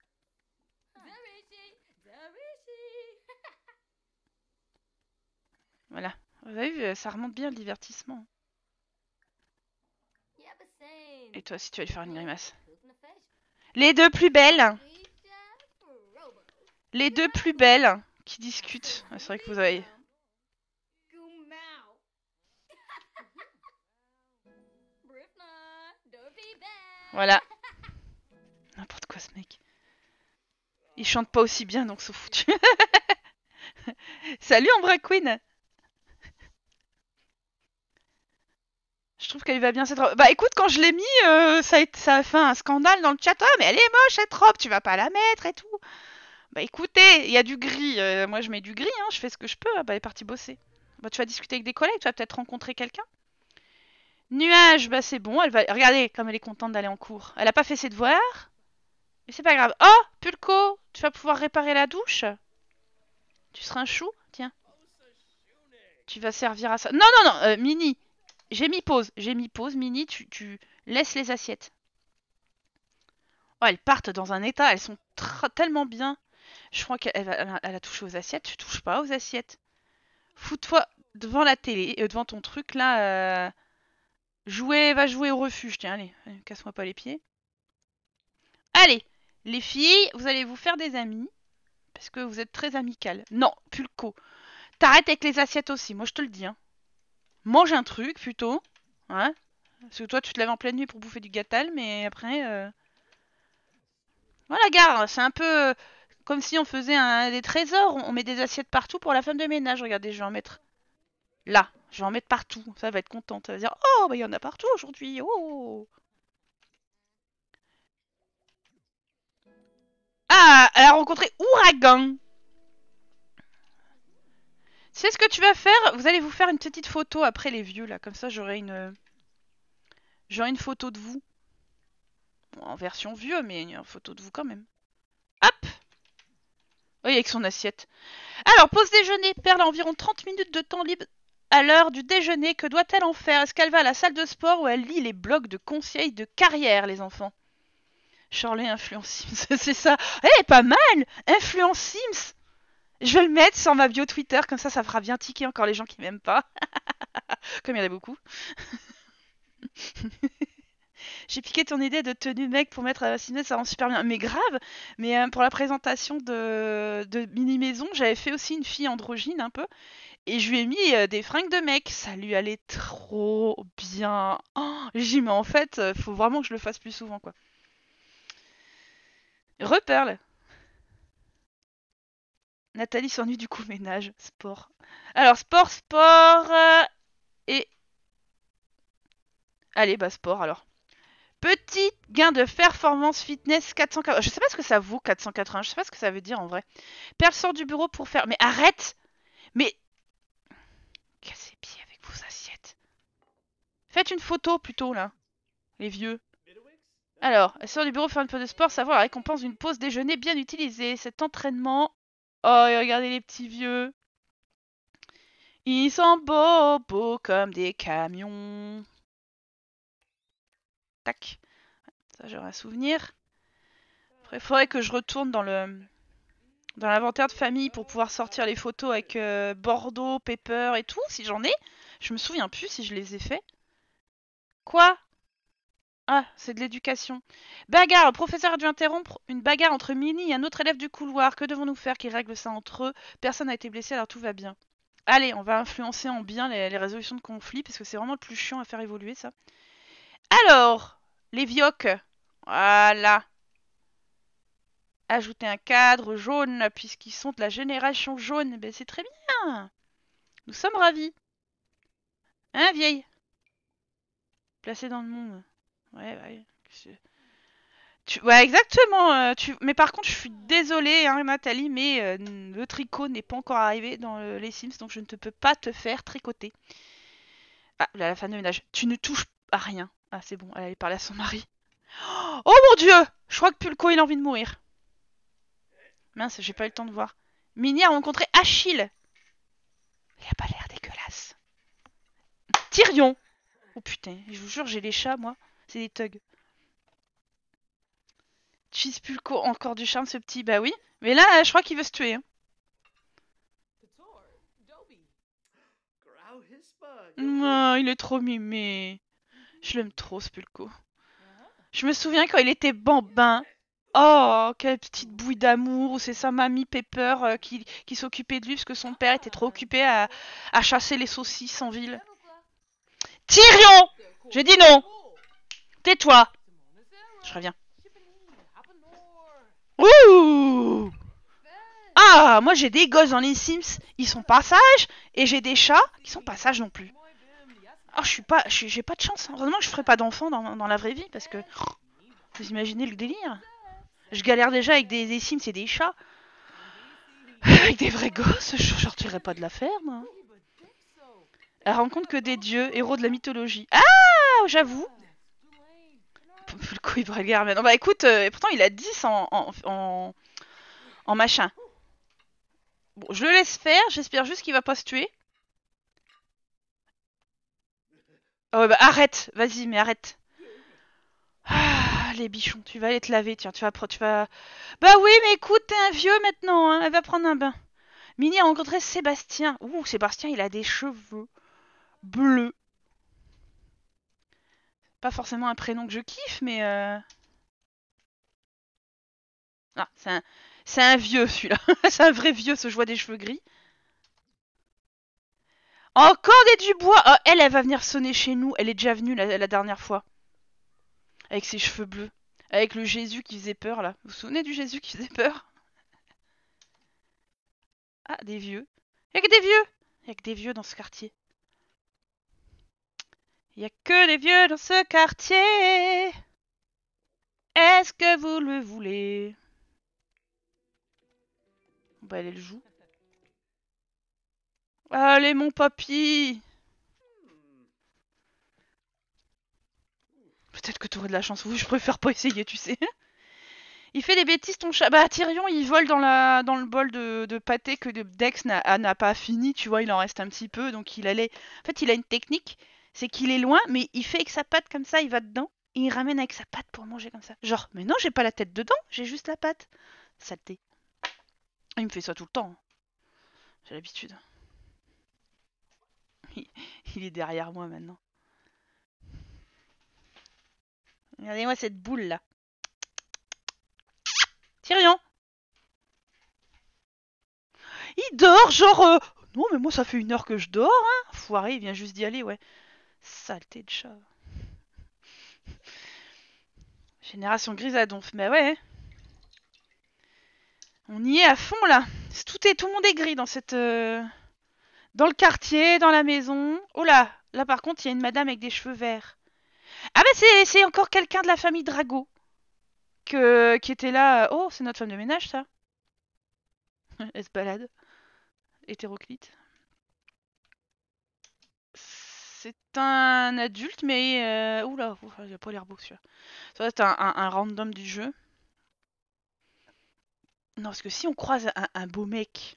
Voilà. Vous avez vu, ça remonte bien le divertissement. Et toi aussi, tu vas lui faire une grimace. Les deux plus belles. Les deux plus belles qui discutent. Ah, c'est vrai que vous avez... Voilà. N'importe quoi ce mec. Il chante pas aussi bien donc c'est foutu. Salut Ambra Queen. Je trouve qu'elle va bien cette robe. Bah écoute, quand je l'ai mis, euh, ça, a été, ça a fait un scandale dans le chat. Ah, mais elle est moche cette robe, tu vas pas la mettre et tout. Bah écoutez, il y a du gris. Euh, moi je mets du gris, hein, je fais ce que je peux. Bah elle est partie bosser. Bah tu vas discuter avec des collègues, tu vas peut-être rencontrer quelqu'un. Nuage, bah c'est bon, elle va. Regardez comme elle est contente d'aller en cours. Elle a pas fait ses devoirs. Mais c'est pas grave. Oh, Pulco, tu vas pouvoir réparer la douche. Tu seras un chou, tiens. Tu vas servir à ça. Non, non, non, euh, Mini. J'ai mis pause, j'ai mis pause, Mini, tu, tu laisses les assiettes. Oh, elles partent dans un état, elles sont tellement bien. Je crois qu'elle elle, elle a touché aux assiettes, tu touches pas aux assiettes. Fous-toi devant la télé, euh, devant ton truc là. Euh... Jouer, va jouer au refuge, tiens, allez, casse-moi pas les pieds. Allez, les filles, vous allez vous faire des amis, parce que vous êtes très amicales. Non, Pulco, t'arrêtes avec les assiettes aussi, moi je te le dis. Hein. Mange un truc plutôt, hein. Parce que toi tu te lèves en pleine nuit pour bouffer du gâtal, mais après... Euh... Voilà, gare, c'est un peu comme si on faisait un, des trésors, on met des assiettes partout pour la femme de ménage. Regardez, je vais en mettre là, je vais en mettre partout, ça va être contente, ça va dire « Oh, bah il y en a partout aujourd'hui, oh !» Ah, elle a rencontré Ouragan. C'est ce que tu vas faire. Vous allez vous faire une petite photo après les vieux là, comme ça j'aurai une, j'aurai une photo de vous. Bon, en version vieux, mais une photo de vous quand même. Hop. Oui, avec son assiette. Alors, pause déjeuner. Perle a environ trente minutes de temps libre à l'heure du déjeuner. Que doit-elle en faire? Est-ce qu'elle va à la salle de sport ou elle lit les blogs de conseils de carrière, les enfants? Shirley Influence Sims, c'est ça. Elle est pas mal. Influence Sims. Je vais le mettre sur ma bio Twitter, comme ça, ça fera bien tiquer encore les gens qui m'aiment pas. Comme il y en a beaucoup. J'ai piqué ton idée de tenue mec pour mettre à la ciné, ça rend super bien. Mais grave, mais euh, pour la présentation de, de Mini Maison, j'avais fait aussi une fille androgyne un peu. Et je lui ai mis euh, des fringues de mec. Ça lui allait trop bien. Oh, j'ai dit, mais en fait, euh, faut vraiment que je le fasse plus souvent, quoi. Reperle. Nathalie s'ennuie du coup ménage. Sport. Alors, sport, sport. Euh, et. Allez, bah, sport alors. Petit gain de performance fitness quatre cent quatre-vingts. Je sais pas ce que ça vaut quatre cent quatre-vingts. Je sais pas ce que ça veut dire en vrai. Perle sort du bureau pour faire. Mais arrête. Mais. Cassez pieds avec vos assiettes. Faites une photo plutôt là. Les vieux. Alors, elle sort du bureau pour faire un peu de sport, savoir la récompense d'une pause déjeuner bien utilisée. Cet entraînement. Oh, et regardez les petits vieux. Ils sont beaux, beaux comme des camions. Tac. Ça, j'aurai un souvenir. Après, il faudrait que je retourne dans le dans l'inventaire de famille pour pouvoir sortir les photos avec euh, Bordeaux, Pepper et tout, si j'en ai. Je me souviens plus si je les ai fait. Quoi? Ah, c'est de l'éducation. Bagarre, le professeur a dû interrompre une bagarre entre Minnie et un autre élève du couloir. Que devons-nous faire qu'ils règlent ça entre eux? Personne n'a été blessé, alors tout va bien. Allez, on va influencer en bien les, les résolutions de conflits, parce que c'est vraiment le plus chiant à faire évoluer, ça. Alors, les vioques. Voilà. Ajouter un cadre jaune, puisqu'ils sont de la génération jaune. Ben, c'est très bien. Nous sommes ravis. Hein, vieille? Placée dans le monde. Ouais, ouais. Tu... Ouais, exactement. Euh, tu... Mais par contre, je suis désolée, hein, Nathalie, mais euh, le tricot n'est pas encore arrivé dans euh, les Sims, donc je ne te peux pas te faire tricoter. Ah, là, la femme de ménage. Tu ne touches à rien. Ah, c'est bon, elle allait parler à son mari. Oh mon dieu! Je crois que Pulco, il a envie de mourir. Mince, j'ai pas eu le temps de voir. Minnie a rencontré Achille. Il a pas l'air dégueulasse. Tyrion! Oh putain, je vous jure, j'ai les chats, moi. C'est des thugs. Cheese Pulco, encore du charme, ce petit. Bah oui. Mais là, je crois qu'il veut se tuer. Hein. Non, il est trop mimé. Je l'aime trop, ce Pulco. Je me souviens quand il était bambin. Oh, quelle petite bouille d'amour. C'est sa mamie Pepper euh, qui, qui s'occupait de lui parce que son père était trop occupé à, à chasser les saucisses en ville. Tyrion! J'ai dit non! Tais-toi! je reviens. Ouh! Ah, moi j'ai des gosses dans les Sims, ils sont pas sages, et j'ai des chats qui sont pas sages non plus. Ah, je suis pas, j'ai pas de chance. Heureusement que je ferai pas d'enfants dans, dans la vraie vie, parce que vous imaginez le délire. Je galère déjà avec des, des Sims et des chats. Avec des vrais gosses, je sortirais pas de la ferme. Elle rencontre que des dieux, héros de la mythologie. Ah, j'avoue. Le coup, il regarde maintenant. Bah écoute, euh, pourtant il a dix en, en, en, en machin. Bon, je le laisse faire, j'espère juste qu'il va pas se tuer. Oh ouais, bah arrête, vas-y, mais arrête. Ah, les bichons, tu vas aller te laver, tiens, tu vas... Tu vas... Bah oui, mais écoute, t'es un vieux maintenant, hein, elle va prendre un bain. Minnie a rencontré Sébastien. Ouh, Sébastien, il a des cheveux bleus. Pas forcément un prénom que je kiffe, mais... Euh... Ah, c'est un... c'est un vieux, celui-là. C'est un vrai vieux, ce je vois des cheveux gris. Encore des Dubois. Oh, elle, elle va venir sonner chez nous. Elle est déjà venue la, la dernière fois. Avec ses cheveux bleus. Avec le Jésus qui faisait peur, là. Vous vous souvenez du Jésus qui faisait peur? Ah, des vieux. Y'a que des vieux. Y'a que des vieux dans ce quartier. Y'a que des vieux dans ce quartier. Est-ce que vous le voulez? Bah, elle le joue. Allez, mon papy. Peut-être que t'aurais de la chance. Oui, je préfère pas essayer, tu sais. Il fait des bêtises, ton chat. Bah, Tyrion, il vole dans, la... dans le bol de, de pâté que Dex n'a pas fini. Tu vois, il en reste un petit peu. Donc, il allait. En fait, il a une technique. C'est qu'il est loin, mais il fait avec sa patte comme ça, il va dedans. Et il ramène avec sa patte pour manger comme ça. Genre, mais non, j'ai pas la tête dedans, j'ai juste la patte. Saleté. Il me fait ça tout le temps. J'ai l'habitude. Il... il est derrière moi maintenant. Regardez-moi cette boule là. Tyrion! Il dort, genre... Euh... Non, mais moi ça fait une heure que je dors, hein. Foiré, il vient juste d'y aller, ouais. Saleté de chat. Génération grise à donf, mais ouais. On y est à fond là. Tout, est, tout le monde est gris dans cette... Euh... Dans le quartier, dans la maison. Oh là, là par contre il y a une madame avec des cheveux verts. Ah bah c'est encore quelqu'un de la famille Drago. Que, qui était là... Oh, c'est notre femme de ménage ça. Elle se balade. Hétéroclite. C'est un adulte, mais... Euh... Oula, il a pas l'air beau celui-là. Ça doit être un, un, un random du jeu. Non, parce que si on croise un, un beau mec...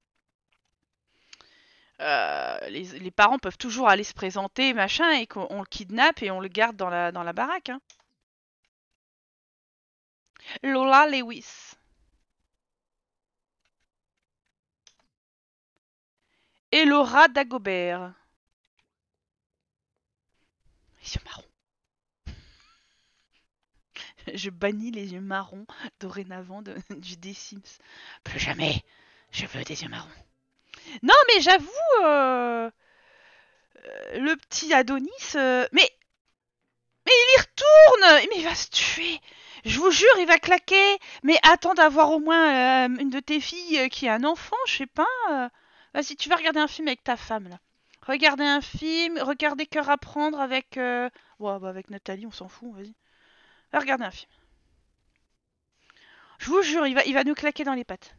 Euh, les, les parents peuvent toujours aller se présenter, machin, et qu'on le kidnappe et on le garde dans la, dans la baraque. Hein. Lola Lewis. Et Laura Dagobert. Les yeux marrons. Je bannis les yeux marrons dorénavant de, du The Sims. Plus jamais. Je veux des yeux marrons. Non, mais j'avoue, euh, euh, le petit Adonis, euh, mais, mais il y retourne. Mais il va se tuer. Je vous jure, il va claquer. Mais attends d'avoir au moins euh, une de tes filles euh, qui a un enfant, je sais pas. Euh. Vas-y, tu vas regarder un film avec ta femme là. Regardez un film, regardez Cœur à prendre avec, euh... ouais, bah avec Nathalie, on s'en fout, vas-y. Va regarder un film. Je vous jure, il va, il va nous claquer dans les pattes.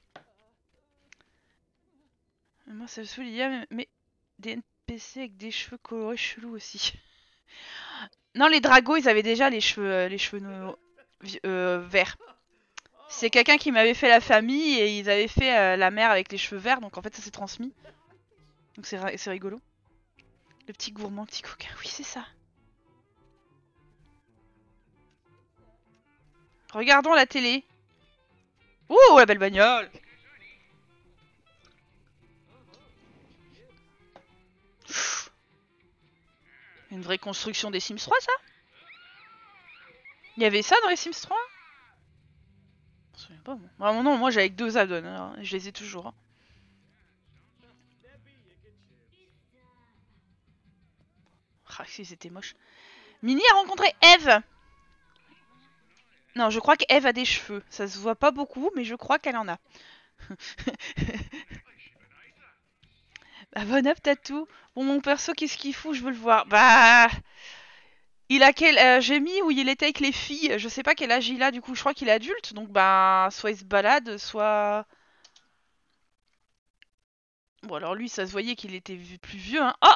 Moi, ça me saoule, il y a mais des N P C avec des cheveux colorés chelous aussi. Non, les dragos, ils avaient déjà les cheveux, euh, les cheveux no... euh, verts. C'est quelqu'un qui m'avait fait la famille et ils avaient fait euh, la mère avec les cheveux verts, donc en fait ça s'est transmis. Donc c'est rigolo. Le petit gourmand, petit coquin, oui c'est ça. Regardons la télé. Ouh, la belle bagnole. Une vraie construction des Sims trois, ça? Il y avait ça dans les Sims trois? Je me souviens pas, moi. Vraiment, non, moi j'avais que deux add-ons, hein, je les ai toujours. Hein. Ah, si, c'était moche. Minnie a rencontré Eve. Non, je crois qu'Eve a des cheveux. Ça se voit pas beaucoup, mais je crois qu'elle en a. Bah, bon up, Tatou. Bon, mon perso, qu'est-ce qu'il fout? Je veux le voir. Bah... Il a quel... euh, j'ai mis où il était avec les filles. Je sais pas quel âge il a, du coup. Je crois qu'il est adulte. Donc, bah... Soit il se balade, soit... Bon, alors lui, ça se voyait qu'il était plus vieux, hein. Oh!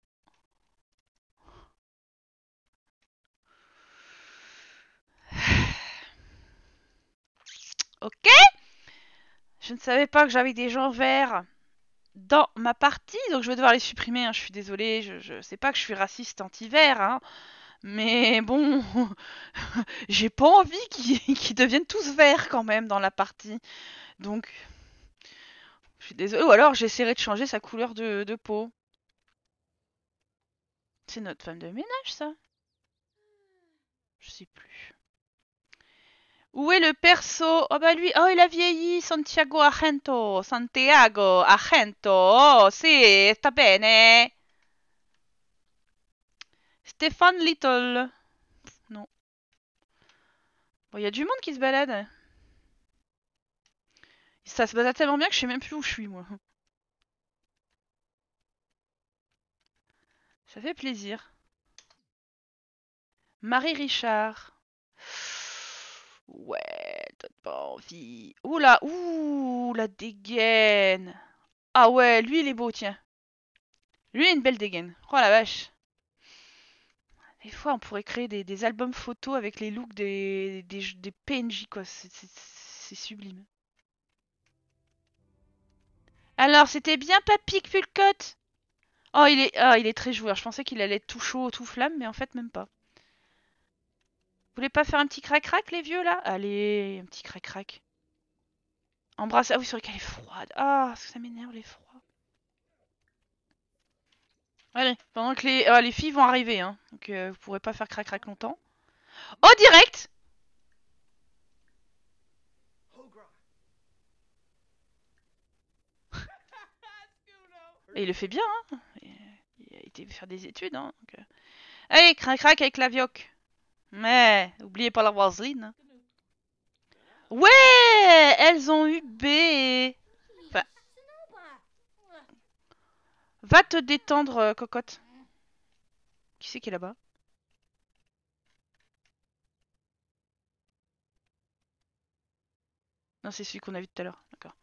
Ok. Je ne savais pas que j'avais des gens verts dans ma partie, donc je vais devoir les supprimer, hein. Je suis désolée, je, je sais pas que je suis raciste anti-vert, hein. Mais bon, j'ai pas envie qu'ils qu'ils deviennent tous verts quand même dans la partie. Donc, je suis désolée. Ou alors j'essaierai de changer sa couleur de, de peau. C'est notre femme de ménage, ça? Je sais plus. Où est le perso? Oh bah lui, oh il a vieilli, Santiago Argento, Santiago Argento, oh sì, sta bene. Stéphane Little. Non. Bon, il y a du monde qui se balade. Ça se balade tellement bien que je sais même plus où je suis, moi. Ça fait plaisir. Marie Richard. Ouais, t'as pas envie. Oula, ouh, la dégaine. Ah ouais, lui il est beau, tiens. Lui il a une belle dégaine. Oh la vache. Des fois on pourrait créer des, des albums photos avec les looks des, des, des P N J, quoi. C'est sublime. Alors, c'était bien Papy Pulcotte? Oh, il est, ah, il est très joueur. Je pensais qu'il allait être tout chaud, tout flamme, mais en fait, même pas. Vous voulez pas faire un petit crac-crac, les vieux, là? Allez, un petit crac-crac. Embrasse. Ah oui, c'est vrai qu'elle est froide. Ah, ça m'énerve, les froids. Allez, pendant que les, ah, les filles vont arriver, hein. Donc, euh, vous pourrez pas faire crac-crac longtemps. Oh, direct! Et il le fait bien, hein. Il a été faire des études, hein. Donc, euh... Allez, crac-crac avec la vioque. Mais, oubliez pas la vaseline. Ouais! Elles ont eu B. Enfin, va te détendre, euh, cocotte. Qui c'est qui est là-bas? Non, c'est celui qu'on a vu tout à l'heure. D'accord.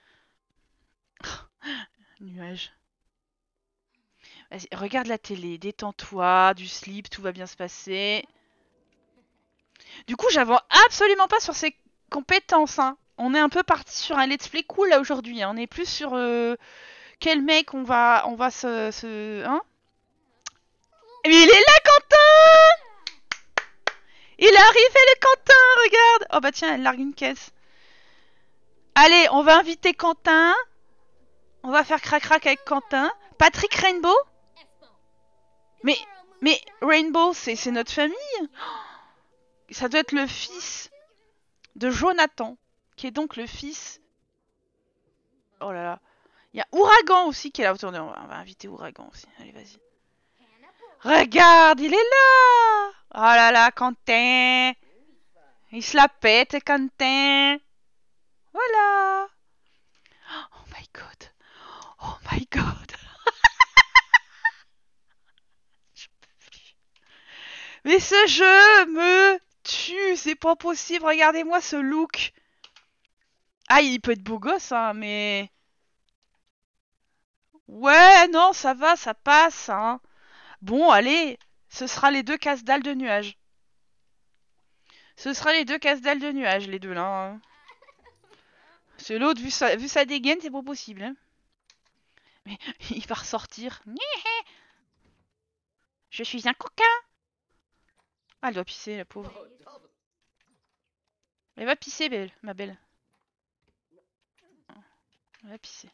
Nuage. Vas-y, regarde la télé, détends-toi, du slip, tout va bien se passer. Du coup, j'avance absolument pas sur ses compétences, hein. On est un peu parti sur un let's play cool là aujourd'hui, hein. On est plus sur euh, quel mec on va, on va se, se, hein. Mais il est là, Quentin! Il est arrivé, le Quentin, regarde. Oh bah tiens, elle largue une caisse. Allez, on va inviter Quentin. On va faire crac-crac avec Quentin. Patrick Rainbow? Mais, mais Rainbow, c'est notre famille. Ça doit être le fils de Jonathan, qui est donc le fils... Oh là là. Il y a Ouragan aussi qui est là autour de... On va inviter Ouragan aussi. Allez, vas-y. Regarde, il est là. Oh là là, Quentin. Il se la pète, Quentin. Voilà. Oh my god. Oh my god. Mais ce jeu me tue. C'est pas possible. Regardez-moi ce look. Ah, il peut être beau gosse, hein, mais... Ouais, non, ça va, ça passe, hein. Bon, allez, ce sera les deux casse-dalles de nuages. Ce sera les deux casse-dalles de nuages, les deux là. Hein. Parce que l'autre, vu sa, vu sa dégaine, c'est pas possible. Hein. Mais il va ressortir. Je suis un coquin. Ah, elle doit pisser, la pauvre. Elle va pisser, belle, ma belle. Elle va pisser.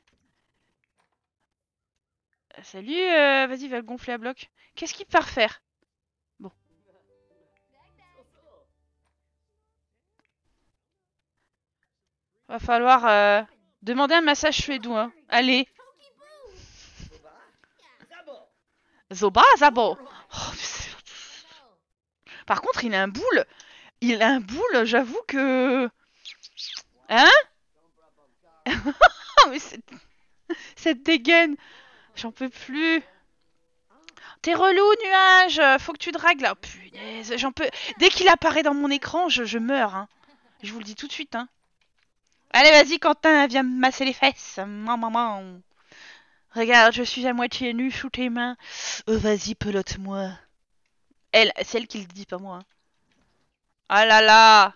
Salut, euh, vas-y, va le gonfler à bloc. Qu'est-ce qu'il part faire? Bon. Va falloir euh, demander un massage suédois. Hein. Allez. Zoba, Zabo. Oh, par contre, il a un boule. il a un boule, j'avoue que... Hein? Mais cette... cette dégaine, j'en peux plus. T'es relou, nuage. Faut que tu dragues là. Oh, punaise, j'en peux. Dès qu'il apparaît dans mon écran, je, je meurs. Hein. Je vous le dis tout de suite. Hein. Allez, vas-y, Quentin, viens me masser les fesses. Maman. Regarde, je suis à moitié nue sous tes mains. Oh, vas-y, pelote-moi. Elle, c'est elle qui le dit, pas moi. Hein. Ah là là.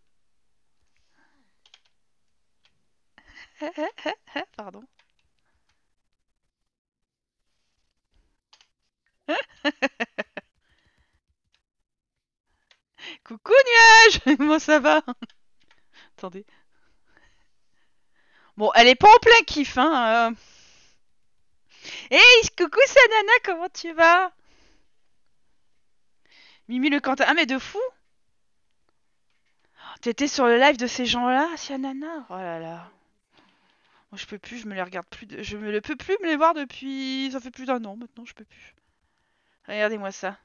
Pardon. Coucou, nuage. Comment ça va? Attendez. Bon, elle est pas en plein kiff, hein. Euh... Hey, coucou Sanana, comment tu vas? Mimi le Quentin. Ah, mais de fou! T'étais sur le live de ces gens-là, Sanana? Oh là là. Moi, je peux plus, je me les regarde plus. De... Je ne peux plus me les voir depuis. Ça fait plus d'un an maintenant, je peux plus. Regardez-moi ça.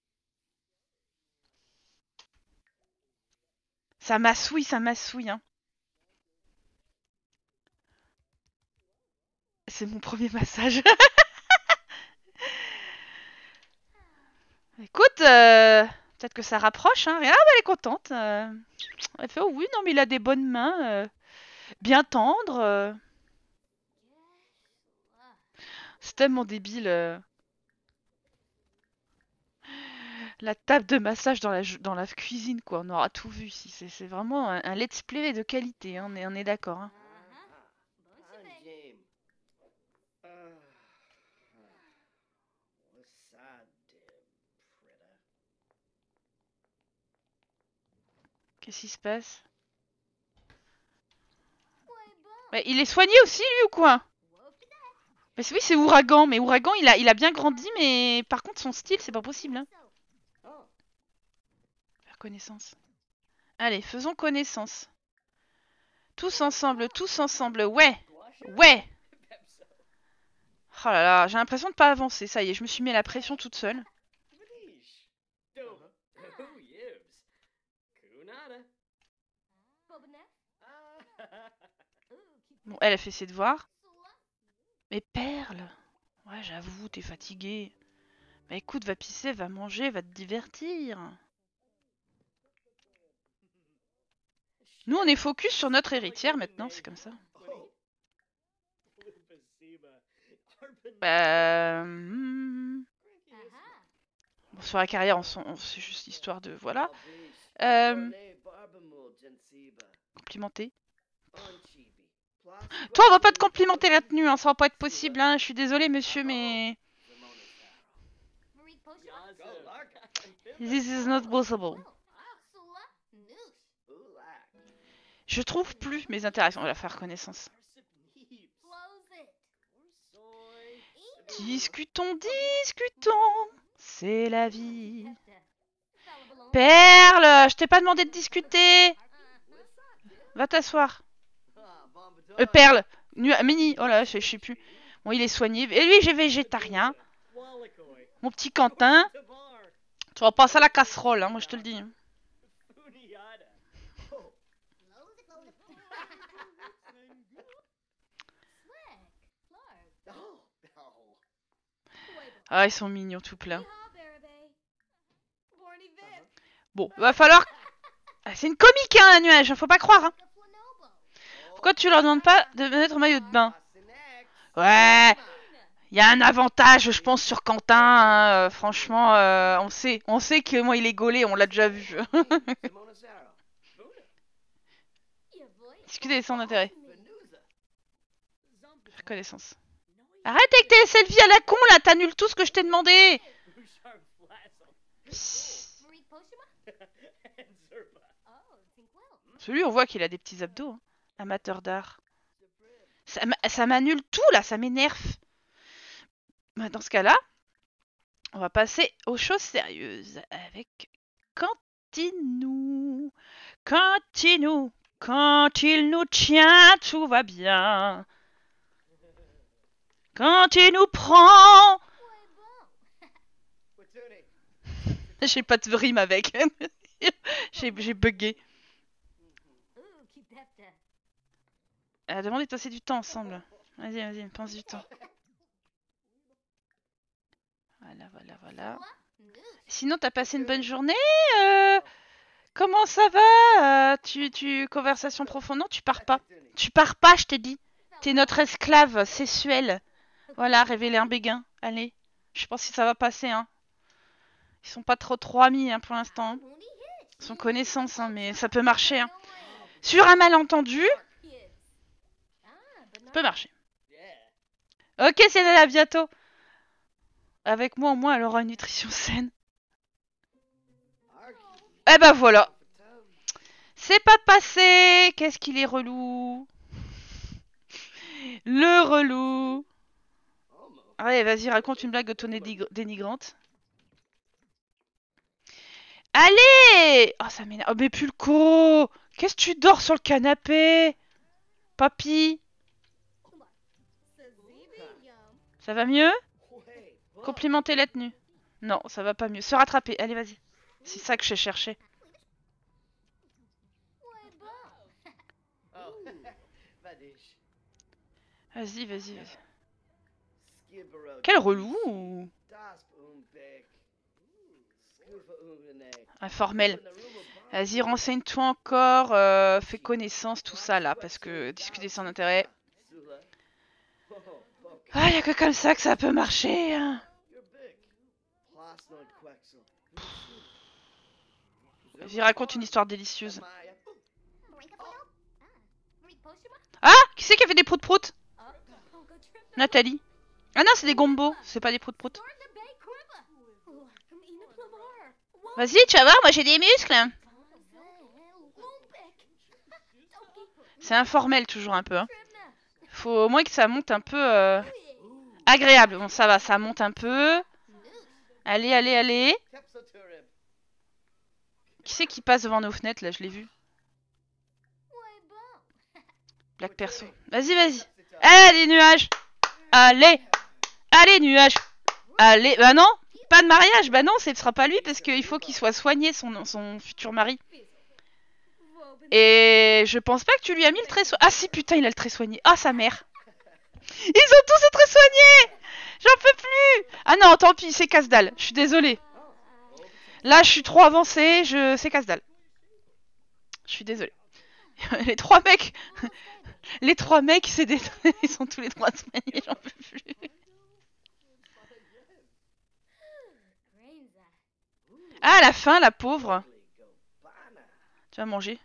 Ça m'assouille, ça m'assouille, hein. C'est mon premier massage. Écoute, euh, peut-être que ça rapproche, hein. Ah, bah, elle est contente. Euh... Elle fait, oh oui, non, mais il a des bonnes mains. Euh... Bien tendre. Euh... C'est tellement débile. Euh... La table de massage dans la, dans la cuisine, quoi. On aura tout vu ici. C'est vraiment un, un let's play de qualité, hein. On est, on est d'accord. Hein. Qu'est-ce qui se passe? Mais il est soigné aussi, lui, ou quoi? Mais oui, c'est Ouragan. Mais Ouragan, il a, il a bien grandi, mais par contre, son style, c'est pas possible. Hein. Faire connaissance. Allez, faisons connaissance. Tous ensemble, tous ensemble. Ouais, ouais. Oh là là, j'ai l'impression de pas avancer. Ça y est, je me suis mis à la pression toute seule. Bon, elle a fait ses devoirs. Mais Perle, ouais, j'avoue, t'es fatiguée. Bah écoute, va pisser, va manger, va te divertir. Nous, on est focus sur notre héritière maintenant, c'est comme ça. Bah... Hmm. Bon, sur la carrière, c'est juste histoire de... Voilà. Euh... Complimenter. Toi, on va pas te complimenter la tenue, hein, ça va pas être possible, hein. Je suis désolée, monsieur, mais... This is not possible. Je trouve plus mes interactions. On va faire connaissance. Discutons, discutons. C'est la vie. Perle, je t'ai pas demandé de discuter. Va t'asseoir. Euh, Perle. Mini. Oh là, je sais plus. Bon, il est soigné. Et lui, j'ai végétarien. Mon petit Quentin. Tu vas passer à la casserole, hein, moi je te le dis. Ah, ils sont mignons tout plein. Bon, va falloir... Ah, c'est une comique, hein, un nuage, faut pas croire. Hein. Pourquoi tu leur demandes pas de mettre au maillot de bain? Ouais, il y a un avantage, je pense, sur Quentin. Hein. Euh, franchement, euh, on sait, on sait que moi il est gaulé, on l'a déjà vu. Discuter sans intérêt. Faire connaissance. Arrête avec tes selfies à la con là, t'annules tout ce que je t'ai demandé. Celui, on voit qu'il a des petits abdos. Hein. Amateur d'art. Ça m'annule tout là, ça m'énerve. Dans ce cas-là, on va passer aux choses sérieuses avec Cantinou. Cantinou, quand il nous tient, tout va bien. Quand il nous prend... J'ai pas de rime avec. J'ai bugué. Elle a demandé de passer du temps ensemble. Vas-y, vas-y, pense du temps. Voilà, voilà, voilà. Sinon, t'as passé une bonne journée euh... Comment ça va euh, tu, tu... Conversation profonde. Non, tu pars pas. Tu pars pas, je t'ai dit. T'es notre esclave sexuelle. Voilà, révéler un béguin. Allez. Je pense que ça va passer, hein. Ils sont pas trop trop amis, hein, pour l'instant. Ils sont connaissances, hein, mais ça peut marcher, hein. Sur un malentendu... Ça peut marcher. Ok, c'est à bientôt. Avec moi, au moins, elle aura une nutrition saine. Eh ben voilà. C'est pas passé. Qu'est-ce qu'il est relou. Le relou. Allez, vas-y, raconte une blague auto-dénigrante. Allez. Oh, ça m'énerve. Oh, mais Pulco. Qu'est-ce que tu dors sur le canapé? Papy. Ça va mieux? Complimenter la tenue. Non, ça va pas mieux. Se rattraper. Allez, vas-y. C'est ça que j'ai cherché. Vas-y, vas-y, vas-y. Quel relou! Informel. Vas-y, renseigne-toi encore. Euh, fais connaissance, tout ça là. Parce que discuter sans intérêt. Ah, y a que comme ça que ça peut marcher. Hein. Vas-y, raconte une histoire délicieuse. Ah! Qui c'est qui a fait des proutes-proutes? Nathalie. Ah non, c'est des gombos. C'est pas des proutes-proutes. Vas-y, tu vas voir, moi j'ai des muscles. C'est informel toujours un peu. Hein. Faut au moins que ça monte un peu... Euh... agréable. Bon, ça va, ça monte un peu. Allez, allez, allez. Qui c'est qui passe devant nos fenêtres, là? Je l'ai vu. Black perso. Vas-y, vas-y. Allez, nuages. Allez. Allez, nuages. Allez. Bah non. Pas de mariage. Bah non, ce sera pas lui parce qu'il faut qu'il soit soigné, son, son futur mari. Et je pense pas que tu lui as mis le trait soigné. Ah si, putain, il a le trait soigné. Ah, sa mère. Ils ont tous le trait soigné. J'en peux plus. Ah non, tant pis, c'est casse-dalle. Je suis désolée. Là, je suis trop avancée. Je... C'est casse-dalle. Je suis désolée. Les trois mecs... Les trois mecs, c'est des... Ils sont tous les trois soignés, j'en peux plus. Ah, à la fin, la pauvre. Tu vas manger.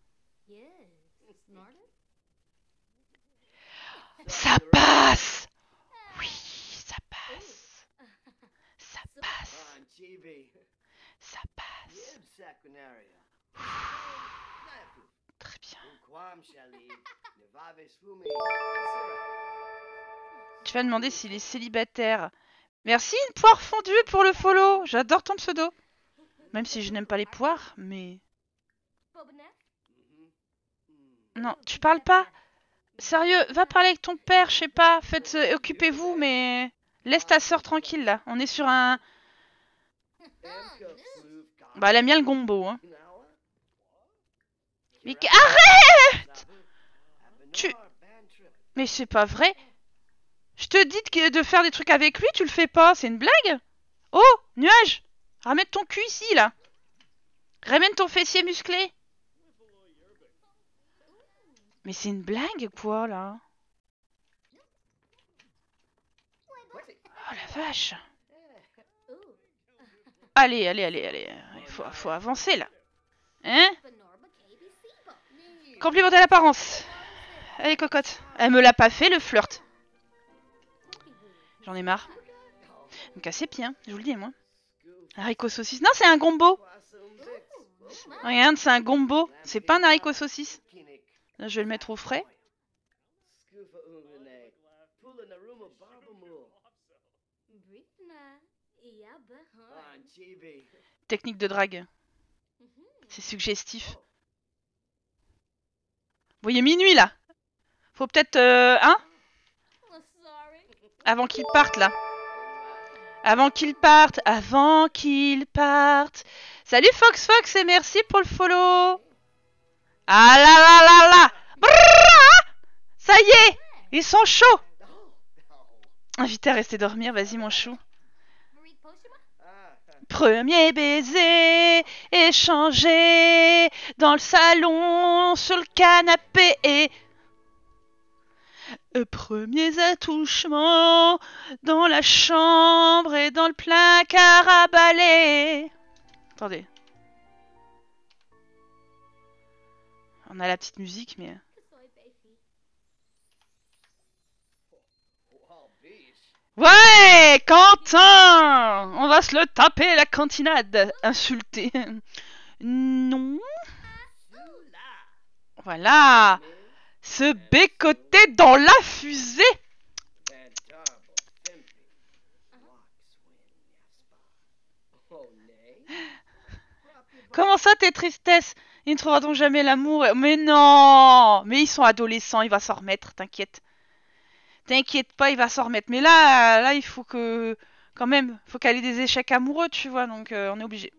Ça passe. Oui, ça passe. Ça passe. Ça passe. Très bien. Tu vas demander s'il est célibataire. Merci, une poire fondue pour le follow. J'adore ton pseudo. Même si je n'aime pas les poires, mais... Non, tu parles pas. Sérieux, va parler avec ton père, je sais pas. Faites, euh, occupez-vous, mais... Laisse ta sœur tranquille, là. On est sur un... Bah, elle aime bien le gombo, hein. Mais arrête! Tu... Mais c'est pas vrai. Je te dis de, de faire des trucs avec lui, tu le fais pas. C'est une blague? Oh, nuage! Ramène ton cul ici, là. Ramène ton fessier musclé. Mais c'est une blague, quoi, là? Oh, la vache. Allez, allez, allez, allez. Il faut, faut avancer, là. Hein? Complimenter l'apparence. Allez, cocotte. Elle me l'a pas fait, le flirt. J'en ai marre. Donc assez bien, je vous le dis, moi. Haricot saucisse. Non, c'est un gombo. Regarde, c'est un gombo. C'est pas un haricot saucisse. Là, je vais le mettre au frais. Technique de drague. C'est suggestif. Vous voyez, minuit, là. Faut peut-être... Euh, hein? Avant qu'il parte, là. Avant qu'il parte. Avant qu'il parte. Salut Fox Fox et merci pour le follow. Ah là là là là. Brrr, ça y est, ils sont chauds. Invité à rester dormir, vas-y mon chou. Premier baiser échangé dans le salon sur le canapé. Euh, premiers attouchements dans la chambre et dans le placard à balai. Attendez. On a la petite musique, mais... Ouais, Quentin! On va se le taper, la cantinade. Insulté. Non. Voilà. Se bécoter dans la fusée. Comment ça, tes tristesses? Ils ne trouveront jamais l'amour. Mais non! Mais ils sont adolescents, il va s'en remettre, t'inquiète. T'inquiète pas, il va s'en remettre. Mais là, là, il faut que... Quand même, faut qu'elle ait des échecs amoureux, tu vois, donc euh, on est obligé.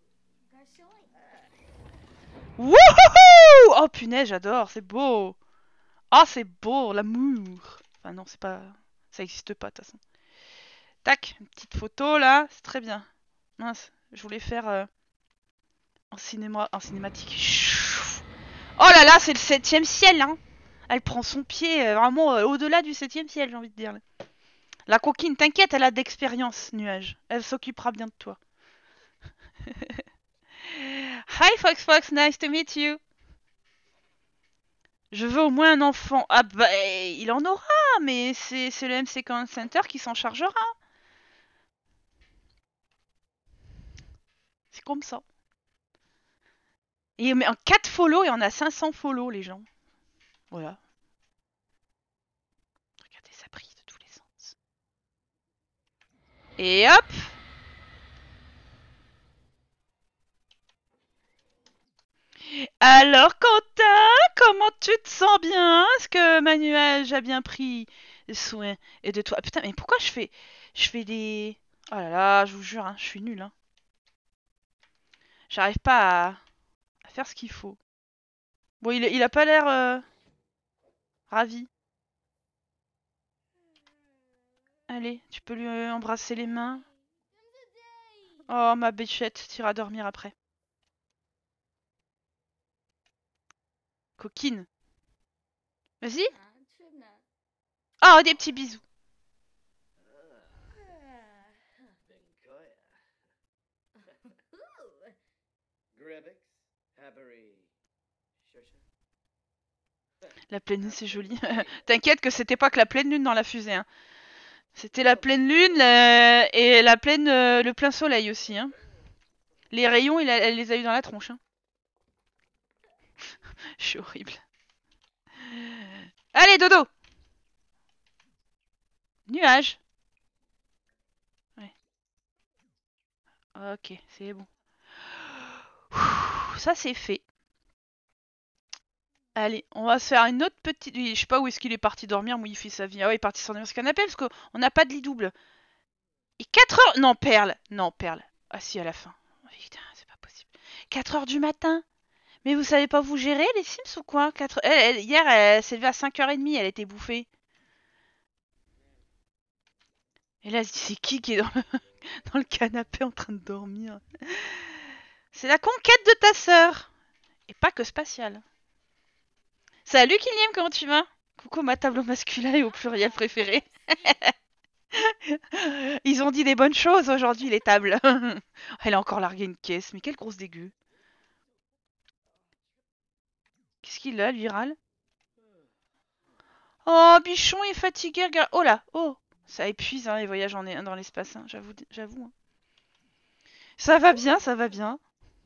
Wouhou! Oh punaise, j'adore, c'est beau. Oh, c'est beau, l'amour. Enfin non, c'est pas... Ça existe pas, de toute façon. Tac, une petite photo, là, c'est très bien. Mince, je voulais faire... Euh, en, cinéma... en cinématique. Oh là là, c'est le septième ciel, hein. Elle prend son pied euh, vraiment euh, au-delà du septième ciel, j'ai envie de dire. Là. La coquine, t'inquiète, elle a d'expérience, Nuage. Elle s'occupera bien de toi. Hi Fox Fox, nice to meet you. Je veux au moins un enfant. Ah bah, il en aura, mais c'est le M C Command Center qui s'en chargera. C'est comme ça. Et en quatre follow et on a cinq cents follow, les gens. Voilà. Regardez, ça brille de tous les sens. Et hop! Alors Quentin, comment tu te sens bien? Est-ce que Manuel a bien pris soin et de toi? Putain, mais pourquoi je fais, je fais des... Oh là là, je vous jure, hein, je suis nulle. Hein. J'arrive pas à... à faire ce qu'il faut. Bon, il, il a pas l'air euh... ravi. Allez, tu peux lui euh, embrasser les mains. Oh ma bichette, tu iras dormir après. Coquine. Vas-y. Oh, des petits bisous. La pleine lune, c'est joli. T'inquiète que c'était pas que la pleine lune dans la fusée. Hein. C'était la pleine lune euh, et la pleine, euh, le plein soleil aussi. Hein. Les rayons, il a, elle les a eu dans la tronche. Hein. Je suis horrible. Allez, dodo. Nuage. Ouais. Ok, c'est bon. Ça, c'est fait. Allez, on va se faire une autre petite... Je sais pas où est-ce qu'il est parti dormir, où il fait sa vie. Ah ouais, il est parti s'endormir sur le canapé, parce qu'on n'a pas de lit double. Et quatre heures... Non, Perle. Non, Perle. Ah si, à la fin. Oh, putain, c'est pas possible. quatre heures du matin. Mais vous savez pas vous gérer, les Sims, ou quoi? quatre... elle, elle, Hier, elle s'est levée à cinq heures trente, elle était bouffée. Et là, elle se dit, c'est qui qui est dans le... dans le canapé en train de dormir? C'est la conquête de ta sœur. Et pas que spatiale. Salut Kylian, comment tu vas? Coucou ma table au masculin et au pluriel préféré. Ils ont dit des bonnes choses aujourd'hui, les tables. Elle a encore largué une caisse, mais quelle grosse dégueu. Qu'est-ce qu'il a, lui, râle? Oh, bichon est fatigué, regarde. Oh là, oh. Ça épuise, hein, les voyages en, dans l'espace, hein, j'avoue. j'avoue. Hein. Ça va bien, ça va bien.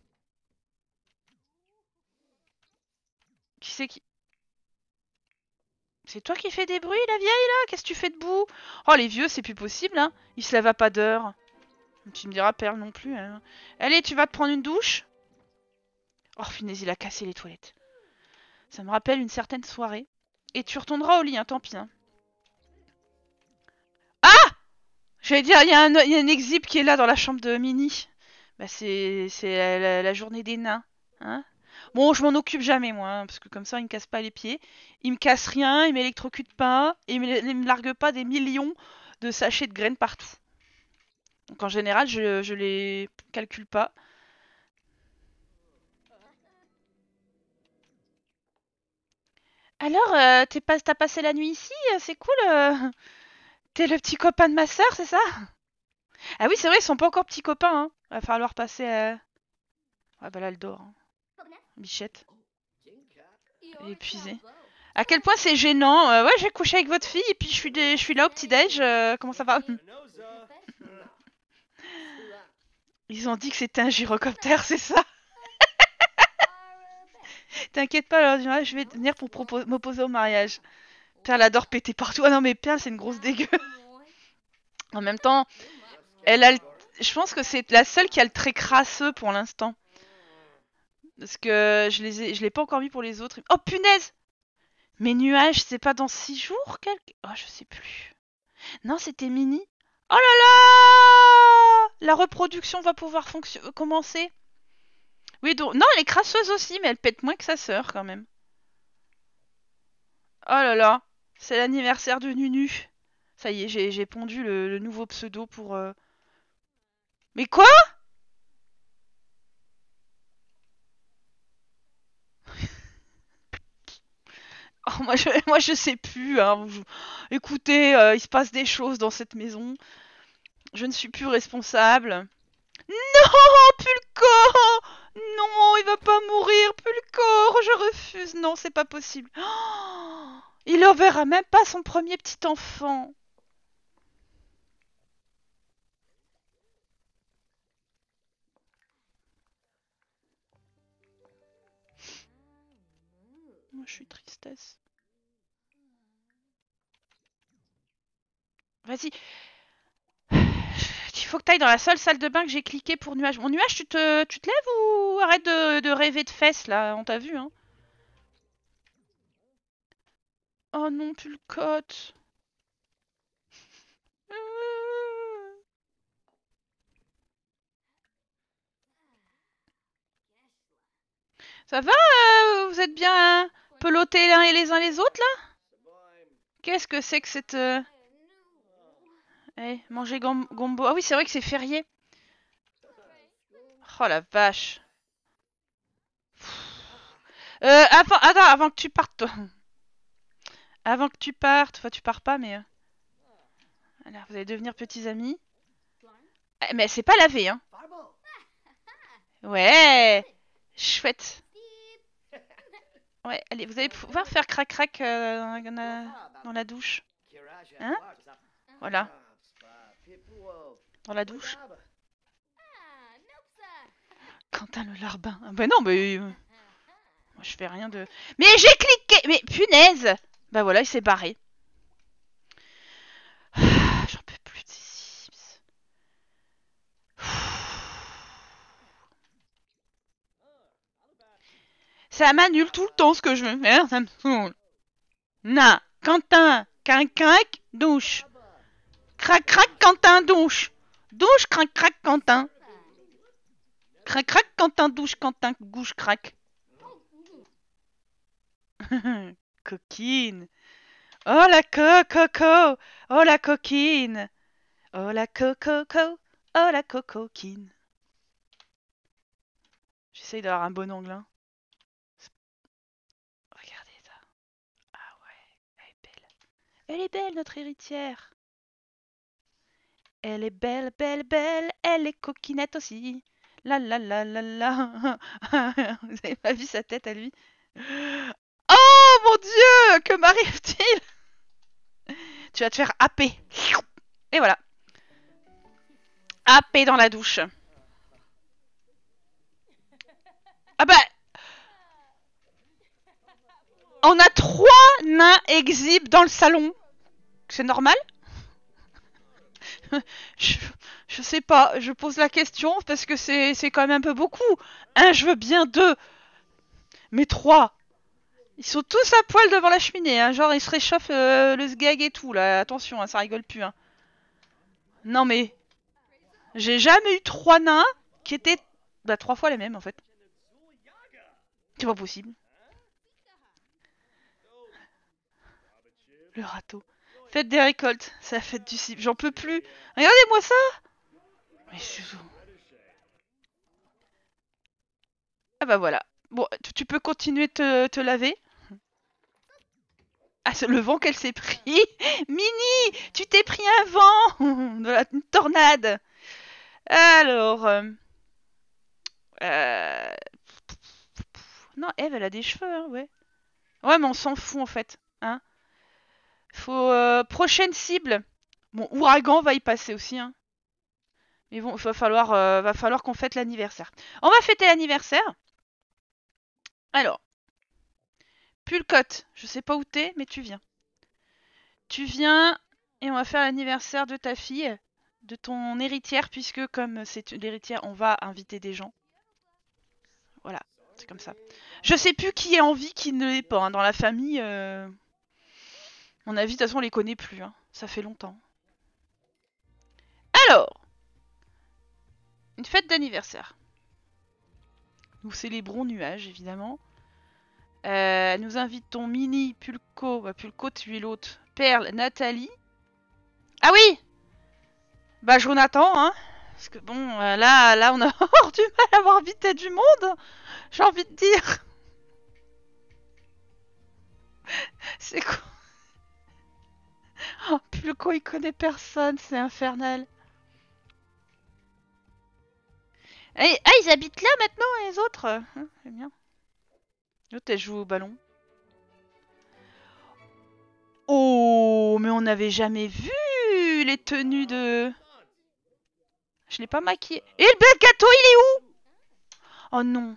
Qui c'est qui... C'est toi qui fais des bruits, la vieille, là? Qu'est-ce que tu fais debout? Oh, les vieux, c'est plus possible, hein. Ils se lèvent à pas d'heure. Tu me diras, Perle non plus. Hein. Allez, tu vas te prendre une douche? Oh, finesse, il a cassé les toilettes. Ça me rappelle une certaine soirée. Et tu retourneras au lit, hein, tant pis. Hein. Ah! J'allais dire, il y, y a un exhib qui est là dans la chambre de Mini. Bah c'est c'est la, la- la journée des nains, hein. Bon, je m'en occupe jamais moi, hein, parce que comme ça il me casse pas les pieds. Il me casse rien, il m'électrocute pas, et il me, il me largue pas des millions de sachets de graines partout. Donc en général, je, je les calcule pas. Alors, euh, t'es pas, t'as passé la nuit ici? euh, C'est cool. euh. T'es le petit copain de ma sœur, c'est ça? Ah oui, c'est vrai, ils sont pas encore petits copains, hein. Va falloir passer. Euh... Ah bah là, elle dort, hein. Bichette, elle est épuisée. À quel point c'est gênant. euh, ouais, j'ai couché avec votre fille et puis je suis, de- je suis là au petit-déj. euh, comment ça va? Ils ont dit que c'était un gyrocoptère, c'est ça? T'inquiète pas, alors, Dura, je vais venir pour propos- m'opposer au mariage. Perle adore péter partout. Ah non, mais Perle, c'est une grosse dégueu. En même temps, elle a le- je pense que c'est la seule qui a le trait crasseux pour l'instant. Parce que je les ai... je l'ai pas encore mis pour les autres. Oh punaise! Mes nuages, c'est pas dans six jours quelque... Oh, je sais plus. Non, c'était Mini. Oh là là! La reproduction va pouvoir fonction... commencer. Oui, donc... Non, elle est crasseuse aussi, mais elle pète moins que sa sœur, quand même. Oh là là! C'est l'anniversaire de Nunu. Ça y est, j'ai j'ai pondu le, le nouveau pseudo pour... euh, Mais quoi? Oh, moi, je, moi, je sais plus. Hein. Je- Écoutez, euh, il se passe des choses dans cette maison. Je ne suis plus responsable. Non, Pulco! Non, il va pas mourir, Pulco! Je refuse. Non, c'est pas possible. Oh, il ne verra même pas son premier petit enfant. Moi, je suis tristesse. Vas-y. Il faut que tu ailles dans la seule salle de bain que j'ai cliqué pour nuage. Mon nuage, tu te, tu te lèves ou arrête de, de rêver de fesses là? On t'a vu, hein? Oh non, Pulcotte. Ça va? euh, vous êtes bien pelotez l'un et les uns les autres là? Qu'est-ce que c'est que cette... euh, Eh, manger gom- gombo... Ah oui, c'est vrai que c'est férié. Oh la vache. Euh, avant... Attends, avant que tu partes, toi. Avant que tu partes... Enfin, tu pars pas, mais... euh, Alors, vous allez devenir petits amis. Eh, mais c'est pas lavé, hein. Ouais. Chouette. Ouais, allez, vous allez pouvoir faire crac-crac euh, dans, la... dans la douche. Hein? Voilà, dans la douche. Quentin le larbin. Ah bah non, mais... euh, moi, je fais rien de... Mais j'ai cliqué. Mais punaise. Bah voilà, il s'est barré. Ah, j'en peux plus de ces Sims. Ça m'annule tout le temps ce que je veux faire, ça me saoule. Na, Quentin, crac crac, douche. Crac crac, Quentin, douche. Douche, crac crac, Quentin. Crac crac, Quentin, douche, Quentin, gouche, crac. Coquine. Oh la coco, oh la coquine. Oh la coco, oh la cocoquine. J'essaye d'avoir un bon angle. Hein. Regardez ça. Ah ouais, elle est belle. Elle est belle, notre héritière. Elle est belle, belle, belle. Elle est coquinette aussi. La la la la la. Vous avez pas vu sa tête à lui? Oh mon Dieu, que m'arrive-t-il? Tu vas te faire happer. Et voilà. Happer dans la douche. Ah bah, on a trois nains exhibes dans le salon. C'est normal? je, je sais pas, je pose la question parce que c'est c'est quand même un peu beaucoup. Un, je veux bien, deux, mais trois. Ils sont tous à poil devant la cheminée, hein. Genre ils se réchauffent euh, le sgeg et tout là. Attention, hein, ça rigole plus. Hein. Non mais j'ai jamais eu trois nains qui étaient bah, trois fois les mêmes en fait. C'est pas possible. Le râteau. Fête des récoltes, c'est la fête du cible. J'en peux plus. Regardez-moi ça. Mais je... Ah bah voilà. Bon, tu peux continuer de te, te laver. Ah, c'est le vent qu'elle s'est pris. Mini, tu t'es pris un vent. De la une tornade. Alors... Euh... Euh... Non, Eve, elle a des cheveux, hein, ouais. Ouais, mais on s'en fout, en fait. Hein. Faut... Euh... Prochaine cible. Bon, Ouragan va y passer aussi, hein. Mais bon, il va falloir, euh, va falloir qu'on fête l'anniversaire. On va fêter l'anniversaire. Alors. Pulcotte, je sais pas où t'es, mais tu viens. Tu viens et on va faire l'anniversaire de ta fille, de ton héritière, puisque comme c'est l'héritière, on va inviter des gens. Voilà, c'est comme ça. Je sais plus qui est en vie, qui ne l'est pas. Hein. Dans la famille, euh... mon avis, de toute façon, on les connaît plus. Hein. Ça fait longtemps. Alors, une fête d'anniversaire. Nous célébrons Nuage, évidemment. Euh, nous invitons Mini, Pulco, bah, Pulco, tu es l'autre. Perle, Nathalie. Ah oui. Bah Jonathan, hein. Parce que bon, euh, là, là, on a hors du mal à avoir invité du monde. J'ai envie de dire. C'est quoi? Oh, Pulco, il connaît personne, c'est infernal. Et, ah, ils habitent là maintenant, les autres. Hein, c'est bien. L'autre, elle joue au ballon. Oh, mais on n'avait jamais vu les tenues de... Je l'ai pas maquillé. Et le bel gâteau, il est où? Oh non.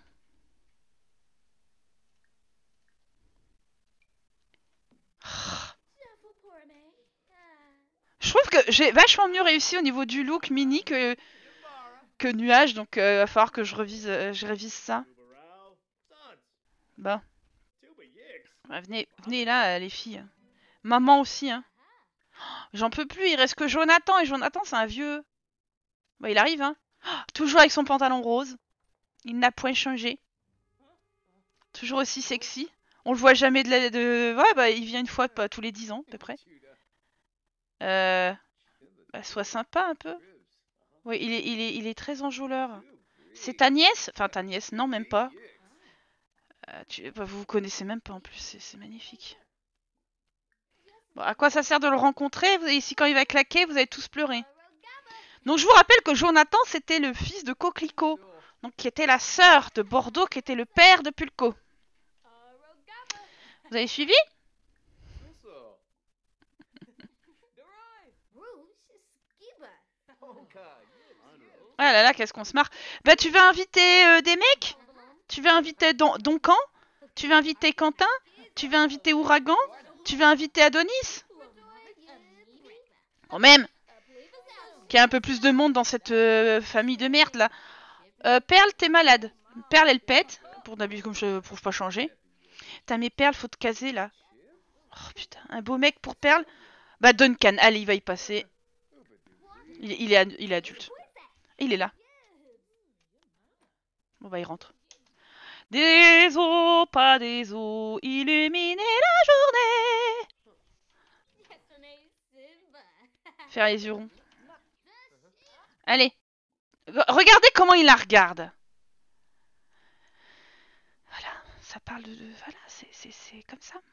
Je trouve que j'ai vachement mieux réussi au niveau du look Mini que, que Nuage, donc il euh, va falloir que je revise, euh, je révise ça. Bah. Bah venez, venez là, les filles. Maman aussi, hein. J'en peux plus, il reste que Jonathan, et Jonathan, c'est un vieux. Bah, il arrive, hein. Toujours avec son pantalon rose. Il n'a point changé. Toujours aussi sexy. On le voit jamais de la... De... Ouais, bah, il vient une fois pas tous les dix ans, à peu près. Euh... Bah, sois sympa, un peu. Oui, il est, il est, il est très enjôleur. C'est ta nièce? Enfin, ta nièce, non, même pas. Euh, tu... bah, vous vous connaissez même pas, en plus. C'est magnifique. Bon, à quoi ça sert de le rencontrer? Ici, quand il va claquer, vous allez tous pleurer. Donc, je vous rappelle que Jonathan, c'était le fils de Coquelicot. Donc, qui était la sœur de Bordeaux, qui était le père de Pulco. Vous avez suivi? Ah là là, qu'est-ce qu'on se marre. Bah, tu vas inviter euh, des mecs? Tu vas inviter Don Doncan? Tu vas inviter Quentin? Tu vas inviter Ouragan? Tu vas inviter Adonis? Quand même! Qu'il y a un peu plus de monde dans cette euh, famille de merde là. Euh, Perle, t'es malade. Perle, elle pète. Pour d'habitude, comme je ne trouve pas changer. T'as mes Perles, faut te caser là. Oh putain, un beau mec pour Perle. Bah Duncan, allez, il va y passer. Il, il, est, il est adulte. Il est là. Bon bah il rentre. Des eaux, pas des eaux, illuminer la journée. Faire les yeux ronds. Allez. Regardez comment il la regarde. Voilà, ça parle de... de voilà, c'est comme ça.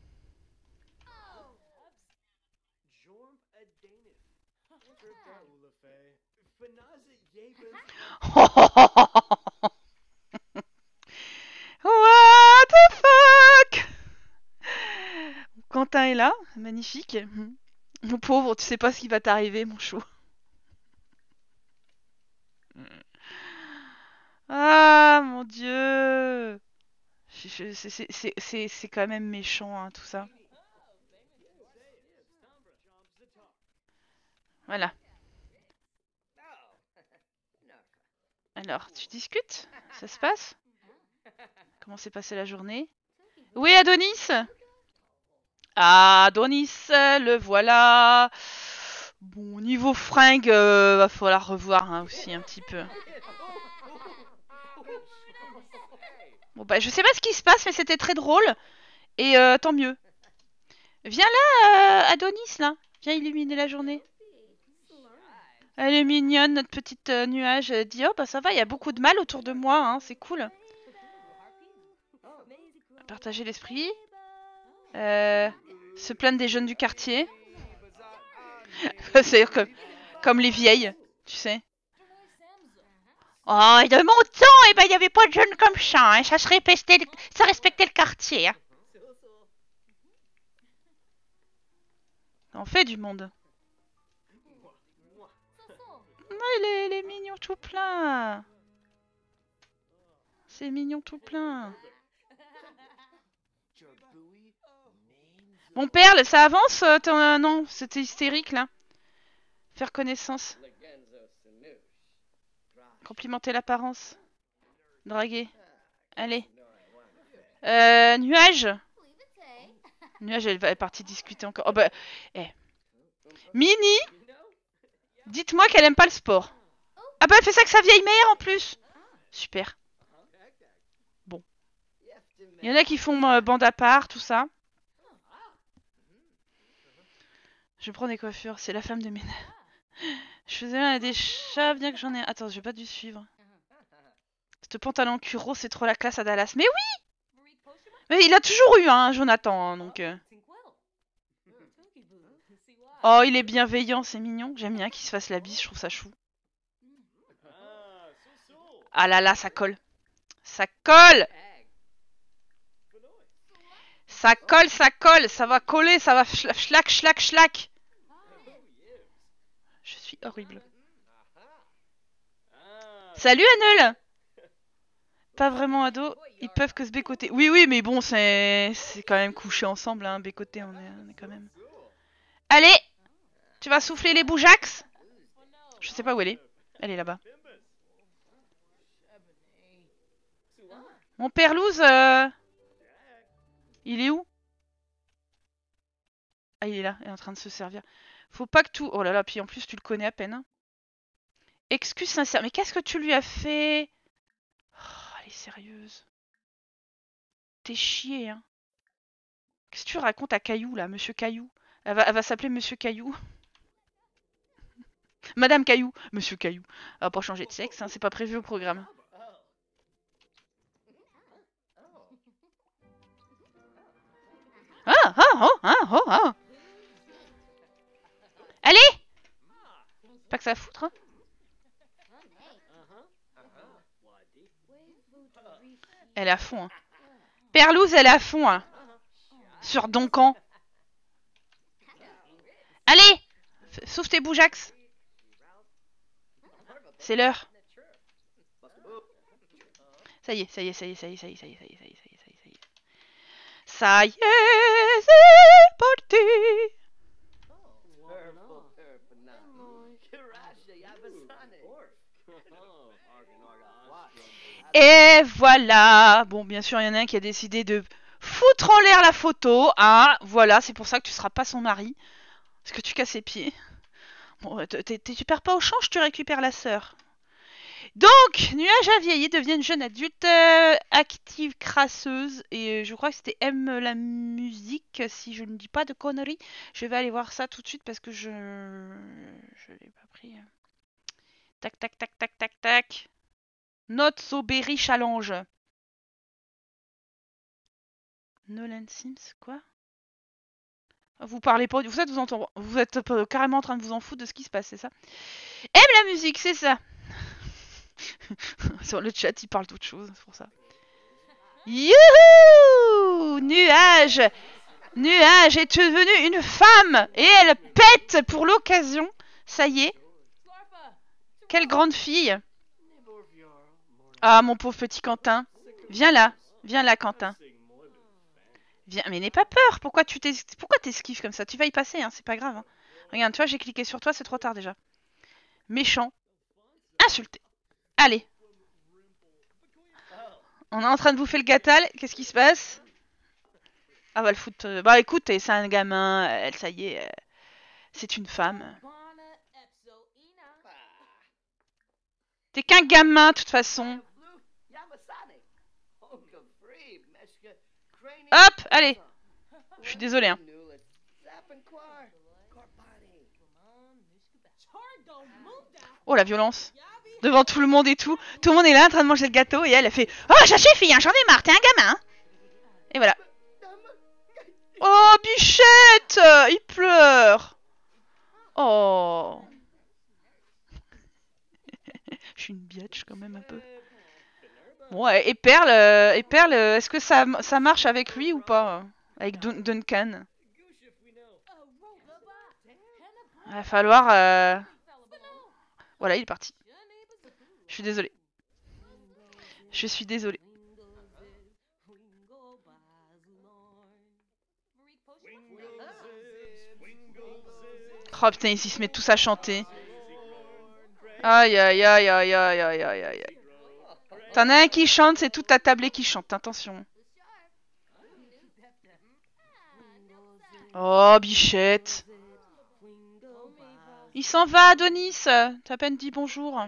What the fuck? Quentin est là, magnifique. Mon pauvre, tu sais pas ce qui va t'arriver, mon chou. Ah, mon Dieu. C'est quand même méchant, hein, tout ça. Voilà. Alors, tu discutes? Ça se passe? Comment s'est passée la journée? Oui, Adonis? Ah, Adonis, le voilà. Bon, niveau fringue, euh, va falloir revoir hein, aussi un petit peu. Bon bah je sais pas ce qui se passe, mais c'était très drôle. Et euh, tant mieux. Viens là, euh, Adonis, là. Viens illuminer la journée. Elle est mignonne, notre petite euh, nuage. Elle dit, oh bah ça va, il y a beaucoup de mal autour de moi, hein, c'est cool. Partager l'esprit. Euh, se plaindre des jeunes du quartier. C'est comme, comme les vieilles, tu sais. Oh, et de mon temps, eh ben, il n'y avait pas de jeunes comme ça, hein. Ça, se respectait, ça respectait le quartier. Hein. Ça en fait du monde. Oh, il, est, il est mignon tout plein. C'est mignon tout plein. Mon Perle, ça avance euh, euh, non, c'était hystérique là. Faire connaissance. Complimenter l'apparence. Draguer. Allez. Euh, nuage. Nuage, elle va est partie discuter encore. Oh bah, eh. Mini, dites-moi qu'elle aime pas le sport. Ah bah elle fait ça avec sa vieille mère en plus. Super. Bon. Il y en a qui font euh, bande à part, tout ça. Je prends des coiffures, c'est la femme de ménage. Je faisais un des chats, bien que j'en ai... Attends, j'ai pas dû suivre. Ce pantalon curo, c'est trop la classe à Dallas. Mais oui! Mais il a toujours eu, hein, Jonathan, hein, donc... Euh... Oh, il est bienveillant, c'est mignon. J'aime bien qu'il se fasse la bise, je trouve ça chou. Ah là là, ça colle. Ça colle! Ça colle, ça colle, ça va coller, ça va schlac, schlac, schlac. Je suis horrible. Salut Annel! Pas vraiment ado, ils peuvent que se bécoter. Oui, oui, mais bon, c'est c'est quand même couché ensemble, hein, bécoter, on est, on est quand même... Allez! Tu vas souffler les boujax? Je sais pas où elle est. Elle est là-bas. Mon perlouse, euh... il est où? Ah, il est là, il est en train de se servir. Faut pas que tout... Oh là là, puis en plus, tu le connais à peine. Hein. Excuse sincère. Mais qu'est-ce que tu lui as fait? Oh, elle est sérieuse. T'es chié, hein. Qu'est-ce que tu racontes à Caillou, là, Monsieur Caillou? Elle va, elle va s'appeler Monsieur Caillou. Madame Caillou. Monsieur Caillou. Elle va pas changer de sexe, hein, c'est pas prévu au programme. Ah, ah, oh, ah, oh, ah. Allez! Pas que ça à foutre, hein. Elle est à fond, hein. Perlouse, elle est à fond, hein. Sur Doncan. Allez! Sauve tes boujax. C'est l'heure. Ça y est, ça y est, ça y est, ça y est, ça y est, ça y est, ça y est, ça y est, ça y est, ça y est, ça y est. Ça y est, c'est parti. Et voilà. Bon, bien sûr, il y en a un qui a décidé de foutre en l'air la photo. Ah, voilà, c'est pour ça que tu seras pas son mari. Parce que tu casses ses pieds. Bon, tu perds pas au change, tu récupères la sœur. Donc, Nuage a vieilli, devient une jeune adulte euh, active, crasseuse. Et je crois que c'était aime la musique, si je ne dis pas de conneries. Je vais aller voir ça tout de suite parce que je... Je l'ai pas pris. Tac, tac, tac, tac, tac, tac. Not so berry challenge. Nolan Sims, quoi? Vous parlez pas, vous êtes, vous, entend, vous êtes carrément en train de vous en foutre de ce qui se passe, c'est ça? Aime la musique, c'est ça. Sur le chat, il parle d'autre chose, c'est pour ça. Youhou! Nuage! Nuage est devenue une femme et elle pète pour l'occasion. Ça y est. Quelle grande fille. Ah, mon pauvre petit Quentin. Viens là. Viens là, Quentin. Viens, mais n'aie pas peur. Pourquoi tu t'es, pourquoi t'esquives comme ça? Tu vas y passer, hein, c'est pas grave. Hein. Regarde, toi, j'ai cliqué sur toi, c'est trop tard déjà. Méchant. Insulté. Allez. On est en train de bouffer le gâtal. Qu'est-ce qui se passe? Ah, bah le foutre. Bah écoute, c'est un gamin. Elle, ça y est. C'est une femme. T'es qu'un gamin, de toute façon. Hop, allez. Je suis désolé, hein. Oh, la violence. Devant tout le monde et tout. Tout le monde est là en train de manger le gâteau et elle, elle fait « Oh, ça suffit, hein, j'en ai marre, t'es un gamin. » Et voilà. Oh, bichette, il pleure. Oh. Je suis une biatch quand même un peu. Bon, et Perle, euh, et Perle, est-ce que ça, ça marche avec lui ou pas? Avec Dun Duncan. Il va falloir... Euh... Voilà, il est parti. Je suis désolée. Je suis désolée. Oh putain, ils se mettent tous à chanter. Aïe aïe aïe aïe aïe aïe aïe aïe. T'en as un qui chante, c'est toute ta tablée qui chante, attention. Oh, bichette. Il s'en va, Adonis. T'as à peine dit bonjour.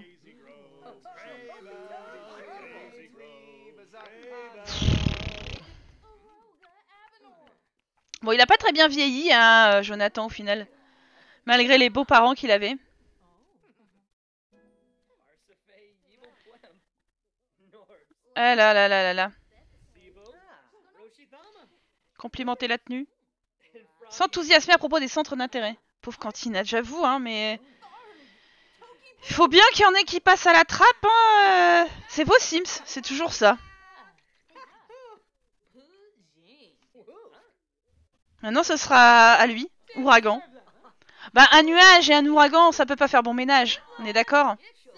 Bon, il a pas très bien vieilli, hein, Jonathan, au final. Malgré les beaux parents qu'il avait. Ah là là là là là. Complimenter la tenue. S'enthousiasmer à propos des centres d'intérêt. Pauvre cantinade, j'avoue, hein, mais... Il faut bien qu'il y en ait qui passent à la trappe, hein. C'est vos Sims, c'est toujours ça. Maintenant, ce sera à lui. Ouragan. Bah, un nuage et un ouragan, ça peut pas faire bon ménage. On est d'accord?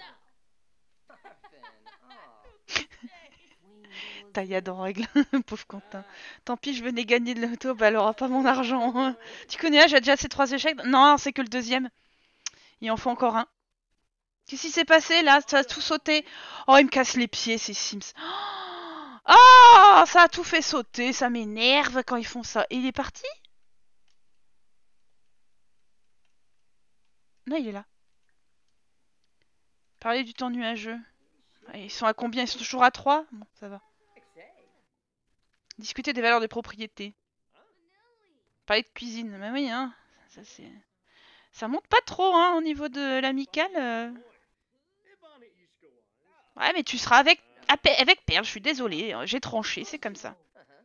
Taillade en règle. Pauvre Quentin. Tant pis, je venais gagner de l'auto, bah elle aura pas mon argent. Tu connais, j'ai déjà ces trois échecs. Non, c'est que le deuxième. Il en faut encore un. Qu'est-ce qui s'est passé là? Ça a tout sauté. Oh, il me casse les pieds, ces Sims. Oh, ça a tout fait sauter. Ça m'énerve quand ils font ça. Et il est parti? Non, il est là. Parler du temps nuageux. Ils sont à combien? Ils sont toujours à trois? Bon, ça va. Discuter des valeurs de propriété. Parler de cuisine. Mais oui, hein. Ça, c'est... Ça monte pas trop, hein, au niveau de l'amical. Euh... Ouais, mais tu seras avec, avec Perle, je suis désolée. J'ai tranché, c'est comme ça.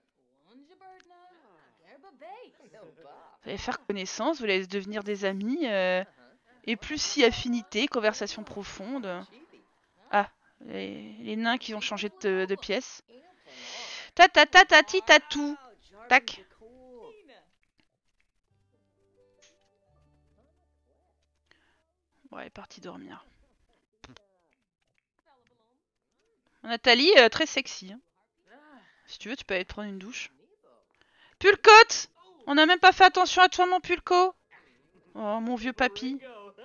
Vous allez faire connaissance, vous allez devenir des amis. Euh... Et plus si affinité, conversation profonde. Ah, les, les nains qui ont changé de, de pièce. Ta ta ta ta ti ta tout. Tac. Ouais, elle est partie dormir. Nathalie, euh, très sexy. Hein. Si tu veux, tu peux aller te prendre une douche. Pulcote! On n'a même pas fait attention à toi, mon Pulco. Oh, mon vieux papy.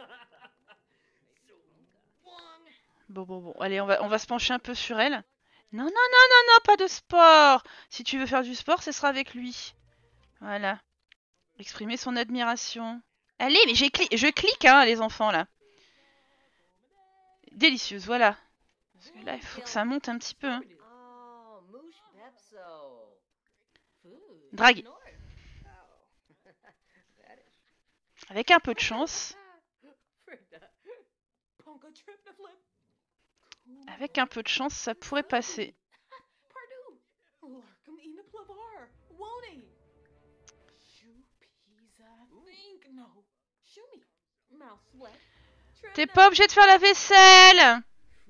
Bon, bon, bon. Allez, on va, on va se pencher un peu sur elle. Non, non, non, non, non, pas de sport. Si tu veux faire du sport, ce sera avec lui. Voilà. Exprimer son admiration. Allez, mais j'ai cli je clique, hein, les enfants, là. Délicieuse, voilà. Parce que là, il faut que ça monte un petit peu. Hein. Drague. Avec un peu de chance. Avec un peu de chance, ça pourrait passer. T'es pas obligé de faire la vaisselle.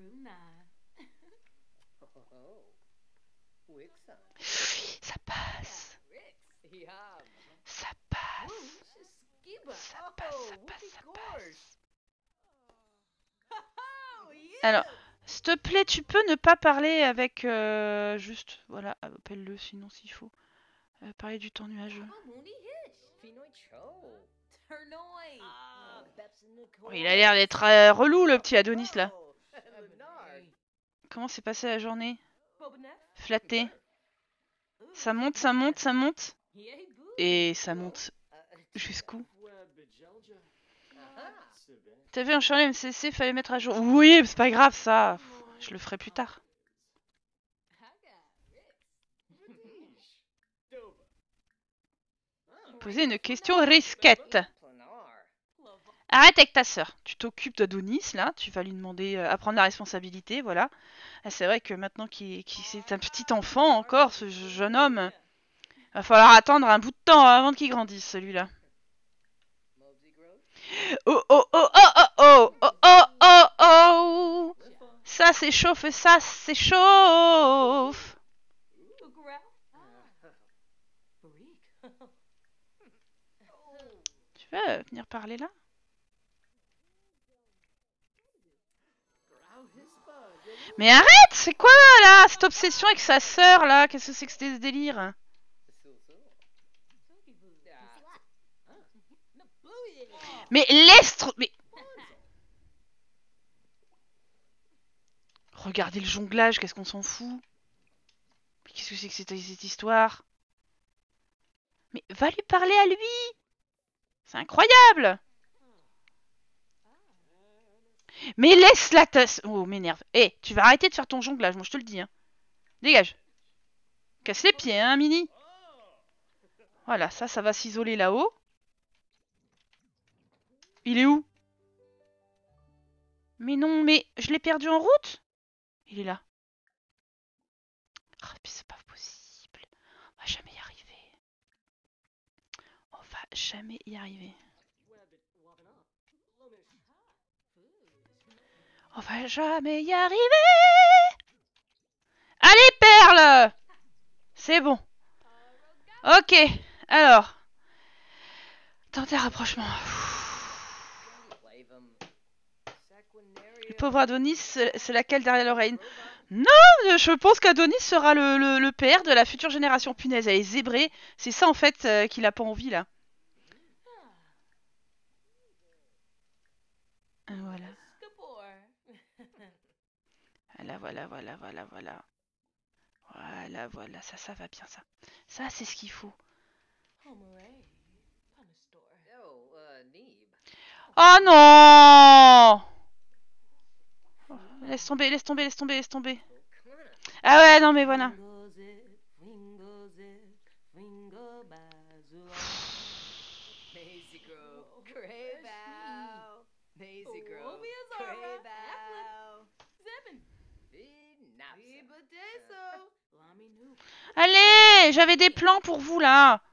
Ça passe. Ça passe. Ça passe, ça passe, ça passe. Alors, s'il te plaît, tu peux ne pas parler avec... Euh, juste, voilà, appelle-le sinon s'il faut. Euh, parler du temps nuageux. Oh, il a l'air d'être euh, relou, le petit Adonis, là. Comment s'est passée la journée? Flatté. Ça monte, ça monte, ça monte. Et ça monte jusqu'où? T'as vu un Charlie M C C, fallait mettre à jour. Oui, c'est pas grave ça. Je le ferai plus tard. Poser une question risquette. Arrête avec ta sœur. Tu t'occupes d'Adonis, là. Tu vas lui demander euh, à prendre la responsabilité, voilà. Ah, c'est vrai que maintenant qu'il qu c'est un petit enfant encore, ce jeune homme, va falloir attendre un bout de temps avant qu'il grandisse, celui-là. Oh oh oh oh oh oh oh oh oh oh. Ça s'échauffe, ça s'échauffe. Tu veux venir parler là? Mais arrête! C'est quoi là? Cette obsession avec sa sœur là? Qu'est-ce que c'est que ce délire? Mais laisse trop... Mais... Regardez le jonglage, qu'est-ce qu'on s'en fout? Mais qu'est-ce que c'est que cette, cette histoire? Mais va lui parler à lui! C'est incroyable! Mais laisse la tasse... Oh, m'énerve. Eh, hey, tu vas arrêter de faire ton jonglage, moi je te le dis. Hein. Dégage. Casse les pieds, hein, Mini? Voilà, ça, ça va s'isoler là-haut. Il est où? Mais non, mais je l'ai perdu en route? Il est là. Oh, puis c'est pas possible. On va jamais y arriver. On va jamais y arriver. On va jamais y arriver. Allez, Perle! C'est bon. Ok, alors. Tentez rapprochement. Le pauvre Adonis, c'est laquelle derrière l'oreille? Non, je pense qu'Adonis sera le, le, le père de la future génération. Punaise, elle est zébrée. C'est ça en fait euh, qu'il a pas envie là. Voilà. Voilà, voilà, voilà, voilà, voilà. Voilà, voilà, ça, ça va bien ça. Ça, c'est ce qu'il faut. Oh non! Laisse tomber, laisse tomber, laisse tomber, laisse tomber. Ah ouais, non mais voilà. Allez, j'avais des plans pour vous là.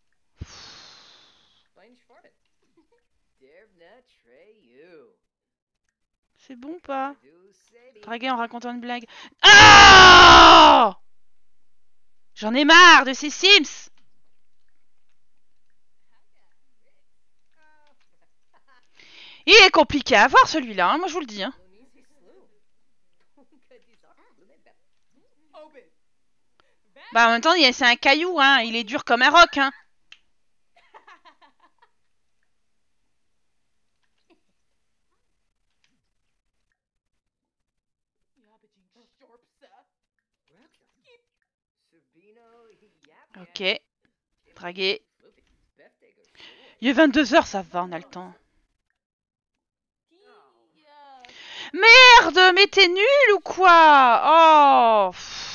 C'est bon ou pas? Draguer en racontant une blague. Ah! J'en ai marre de ces Sims. Il est compliqué à voir celui-là, hein, moi je vous le dis. Hein. Bah en même temps, c'est un caillou, hein, il est dur comme un roc. Hein. Ok. Draguer. Il est vingt-deux heures, ça va, on a le temps. Merde, mais t'es nul ou quoi? Oh.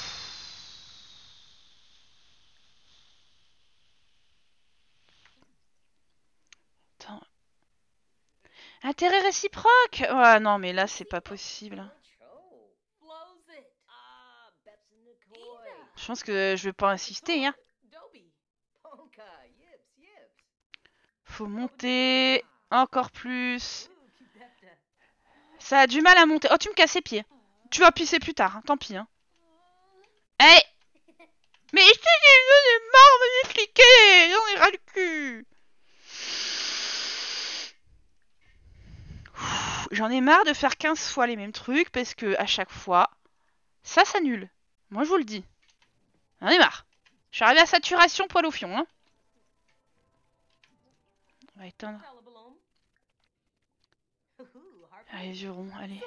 Attends. Intérêt réciproque? Ouais, non, mais là, c'est pas possible. Je pense que je vais pas insister, hein. Faut monter encore plus. Ça a du mal à monter. Oh, tu me casses les pieds. Tu vas pisser plus tard, hein. Tant pis. Hein. Hey. Mais je t'ai marre de m'expliquer. J'en ai ras le cul. J'en ai marre de faire quinze fois les mêmes trucs parce que à chaque fois, ça s'annule. Moi, je vous le dis. J'en ai marre. Je suis arrivée à saturation poil au fion. Hein. On va éteindre. Allez, vieux rond, allez.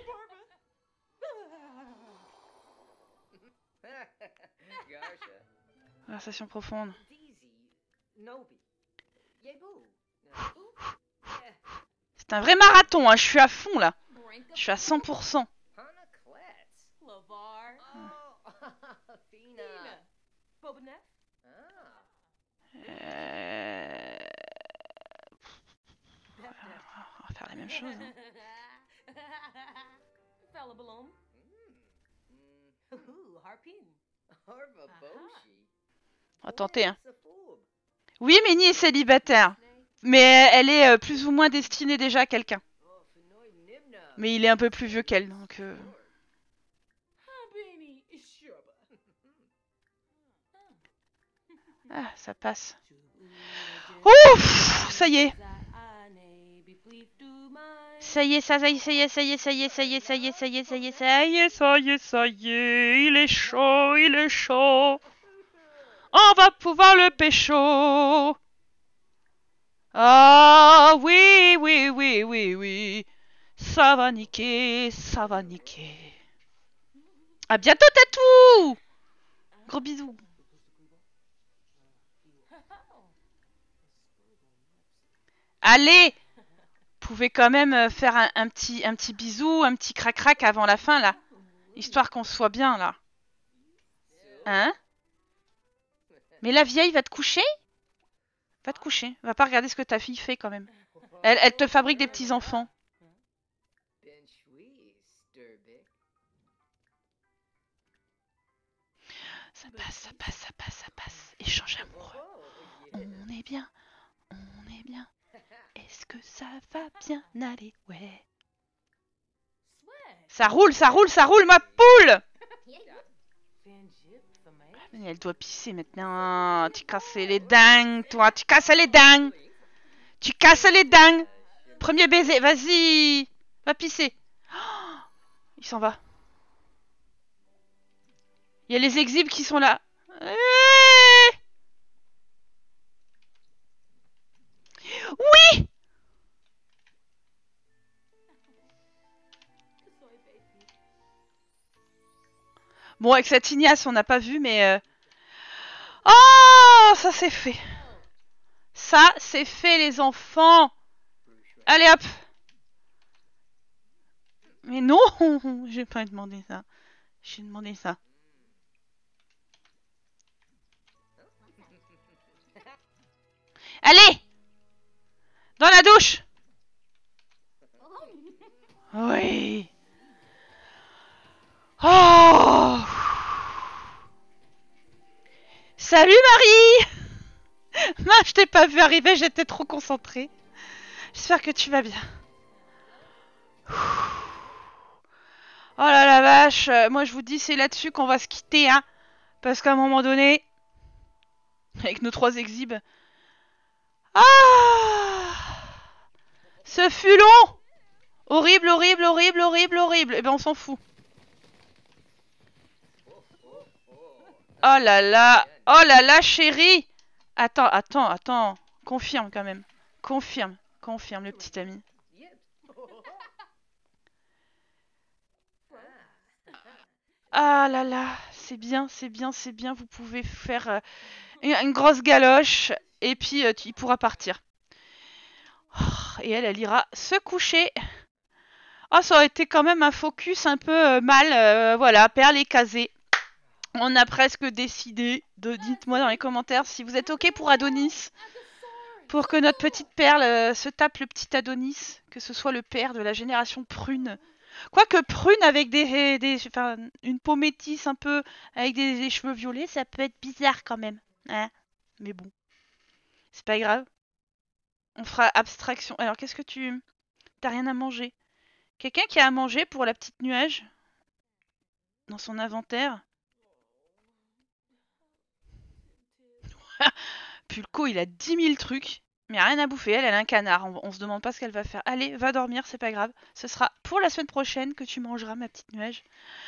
Conversation profonde. C'est un vrai marathon, hein. Je suis à fond là. Je suis à cent pour cent. Euh... même chose. Hein. On va tenter, hein. Oui, Minnie est célibataire. Mais elle est euh, plus ou moins destinée déjà à quelqu'un. Mais il est un peu plus vieux qu'elle, donc... Euh... Ah, ça passe. Ouf, ça y est. Ça y est, ça, ça y est, ça y est, ça y est, ça y est, ça y est, ça y est, ça y est, ça y est, ça y est, ça y est, ça y est, il est chaud, il est chaud. On va pouvoir le pécho. Ah oui, oui, oui, oui, oui. Ça va niquer, ça va niquer. À bientôt, Tatou. Gros bisous. Allez, vous pouvez quand même faire un, un, petit, un petit bisou, un petit crac-crac avant la fin, là. Histoire qu'on soit bien, là. Hein? Mais la vieille va te coucher? Va te coucher. Va pas regarder ce que ta fille fait, quand même. Elle, elle te fabrique des petits-enfants. Ça passe, ça passe, ça passe, ça passe. Échange amoureux. On est bien, on est bien. Est-ce que ça va bien aller? Ouais. Ça roule, ça roule, ça roule, ma poule! Elle doit pisser maintenant. Tu casses les dingues, toi. Tu casses les dingues. Tu casses les dingues. Premier baiser, vas-y. Va pisser. Oh, il s'en va. Il y a les exhibes qui sont là. Oui! Bon, avec cette ignace, on n'a pas vu, mais... Euh... Oh, ça c'est fait. Ça, c'est fait, les enfants. Allez, hop. Mais non, j'ai pas demandé ça. J'ai demandé ça. Allez! Dans la douche! Oui. Oh! Salut Marie! Non, je t'ai pas vu arriver, j'étais trop concentrée. J'espère que tu vas bien. Oh là la vache, moi je vous dis c'est là-dessus qu'on va se quitter, hein. Parce qu'à un moment donné, avec nos trois exhibes... Ah! Ce fut long! Horrible, horrible, horrible, horrible, horrible. Eh ben on s'en fout. Oh là là! Oh là là, chérie! Attends, attends, attends. Confirme quand même. Confirme, confirme le petit ami. Ah là là, c'est bien, c'est bien, c'est bien. Vous pouvez faire euh, une, une grosse galoche et puis euh, il pourra partir. Oh, et elle, elle ira se coucher. Oh, ça aurait été quand même un focus un peu euh, mal. Euh, voilà, Perle est casée. On a presque décidé. De, dites-moi dans les commentaires si vous êtes ok pour Adonis. Pour que notre petite Perle euh, se tape le petit Adonis. Que ce soit le père de la génération prune. Quoique prune avec des, des, enfin, une peau métisse un peu, avec des, des cheveux violets, ça peut être bizarre quand même. Hein, mais bon, c'est pas grave. On fera abstraction. Alors, qu'est-ce que tu... T'as rien à manger? Quelqu'un qui a à manger pour la petite nuage? Dans son inventaire? Pulco, il a dix mille trucs. Mais rien à bouffer, elle, elle a un canard. On, on se demande pas ce qu'elle va faire. Allez, va dormir, c'est pas grave. Ce sera pour la semaine prochaine que tu mangeras, ma petite nuage.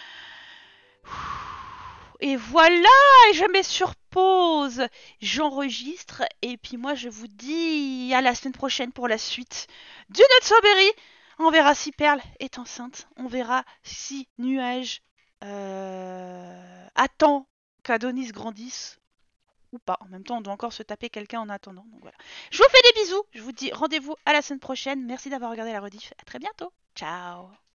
Et voilà, et je mets sur pause. J'enregistre, et puis moi, je vous dis à la semaine prochaine pour la suite du Not So Berry. On verra si Perle est enceinte. On verra si Nuage euh, attend qu'Adonis grandisse. Ou pas. En même temps, on doit encore se taper quelqu'un en attendant. Donc voilà. Je vous fais des bisous. Je vous dis rendez-vous à la semaine prochaine. Merci d'avoir regardé la rediff. À très bientôt. Ciao.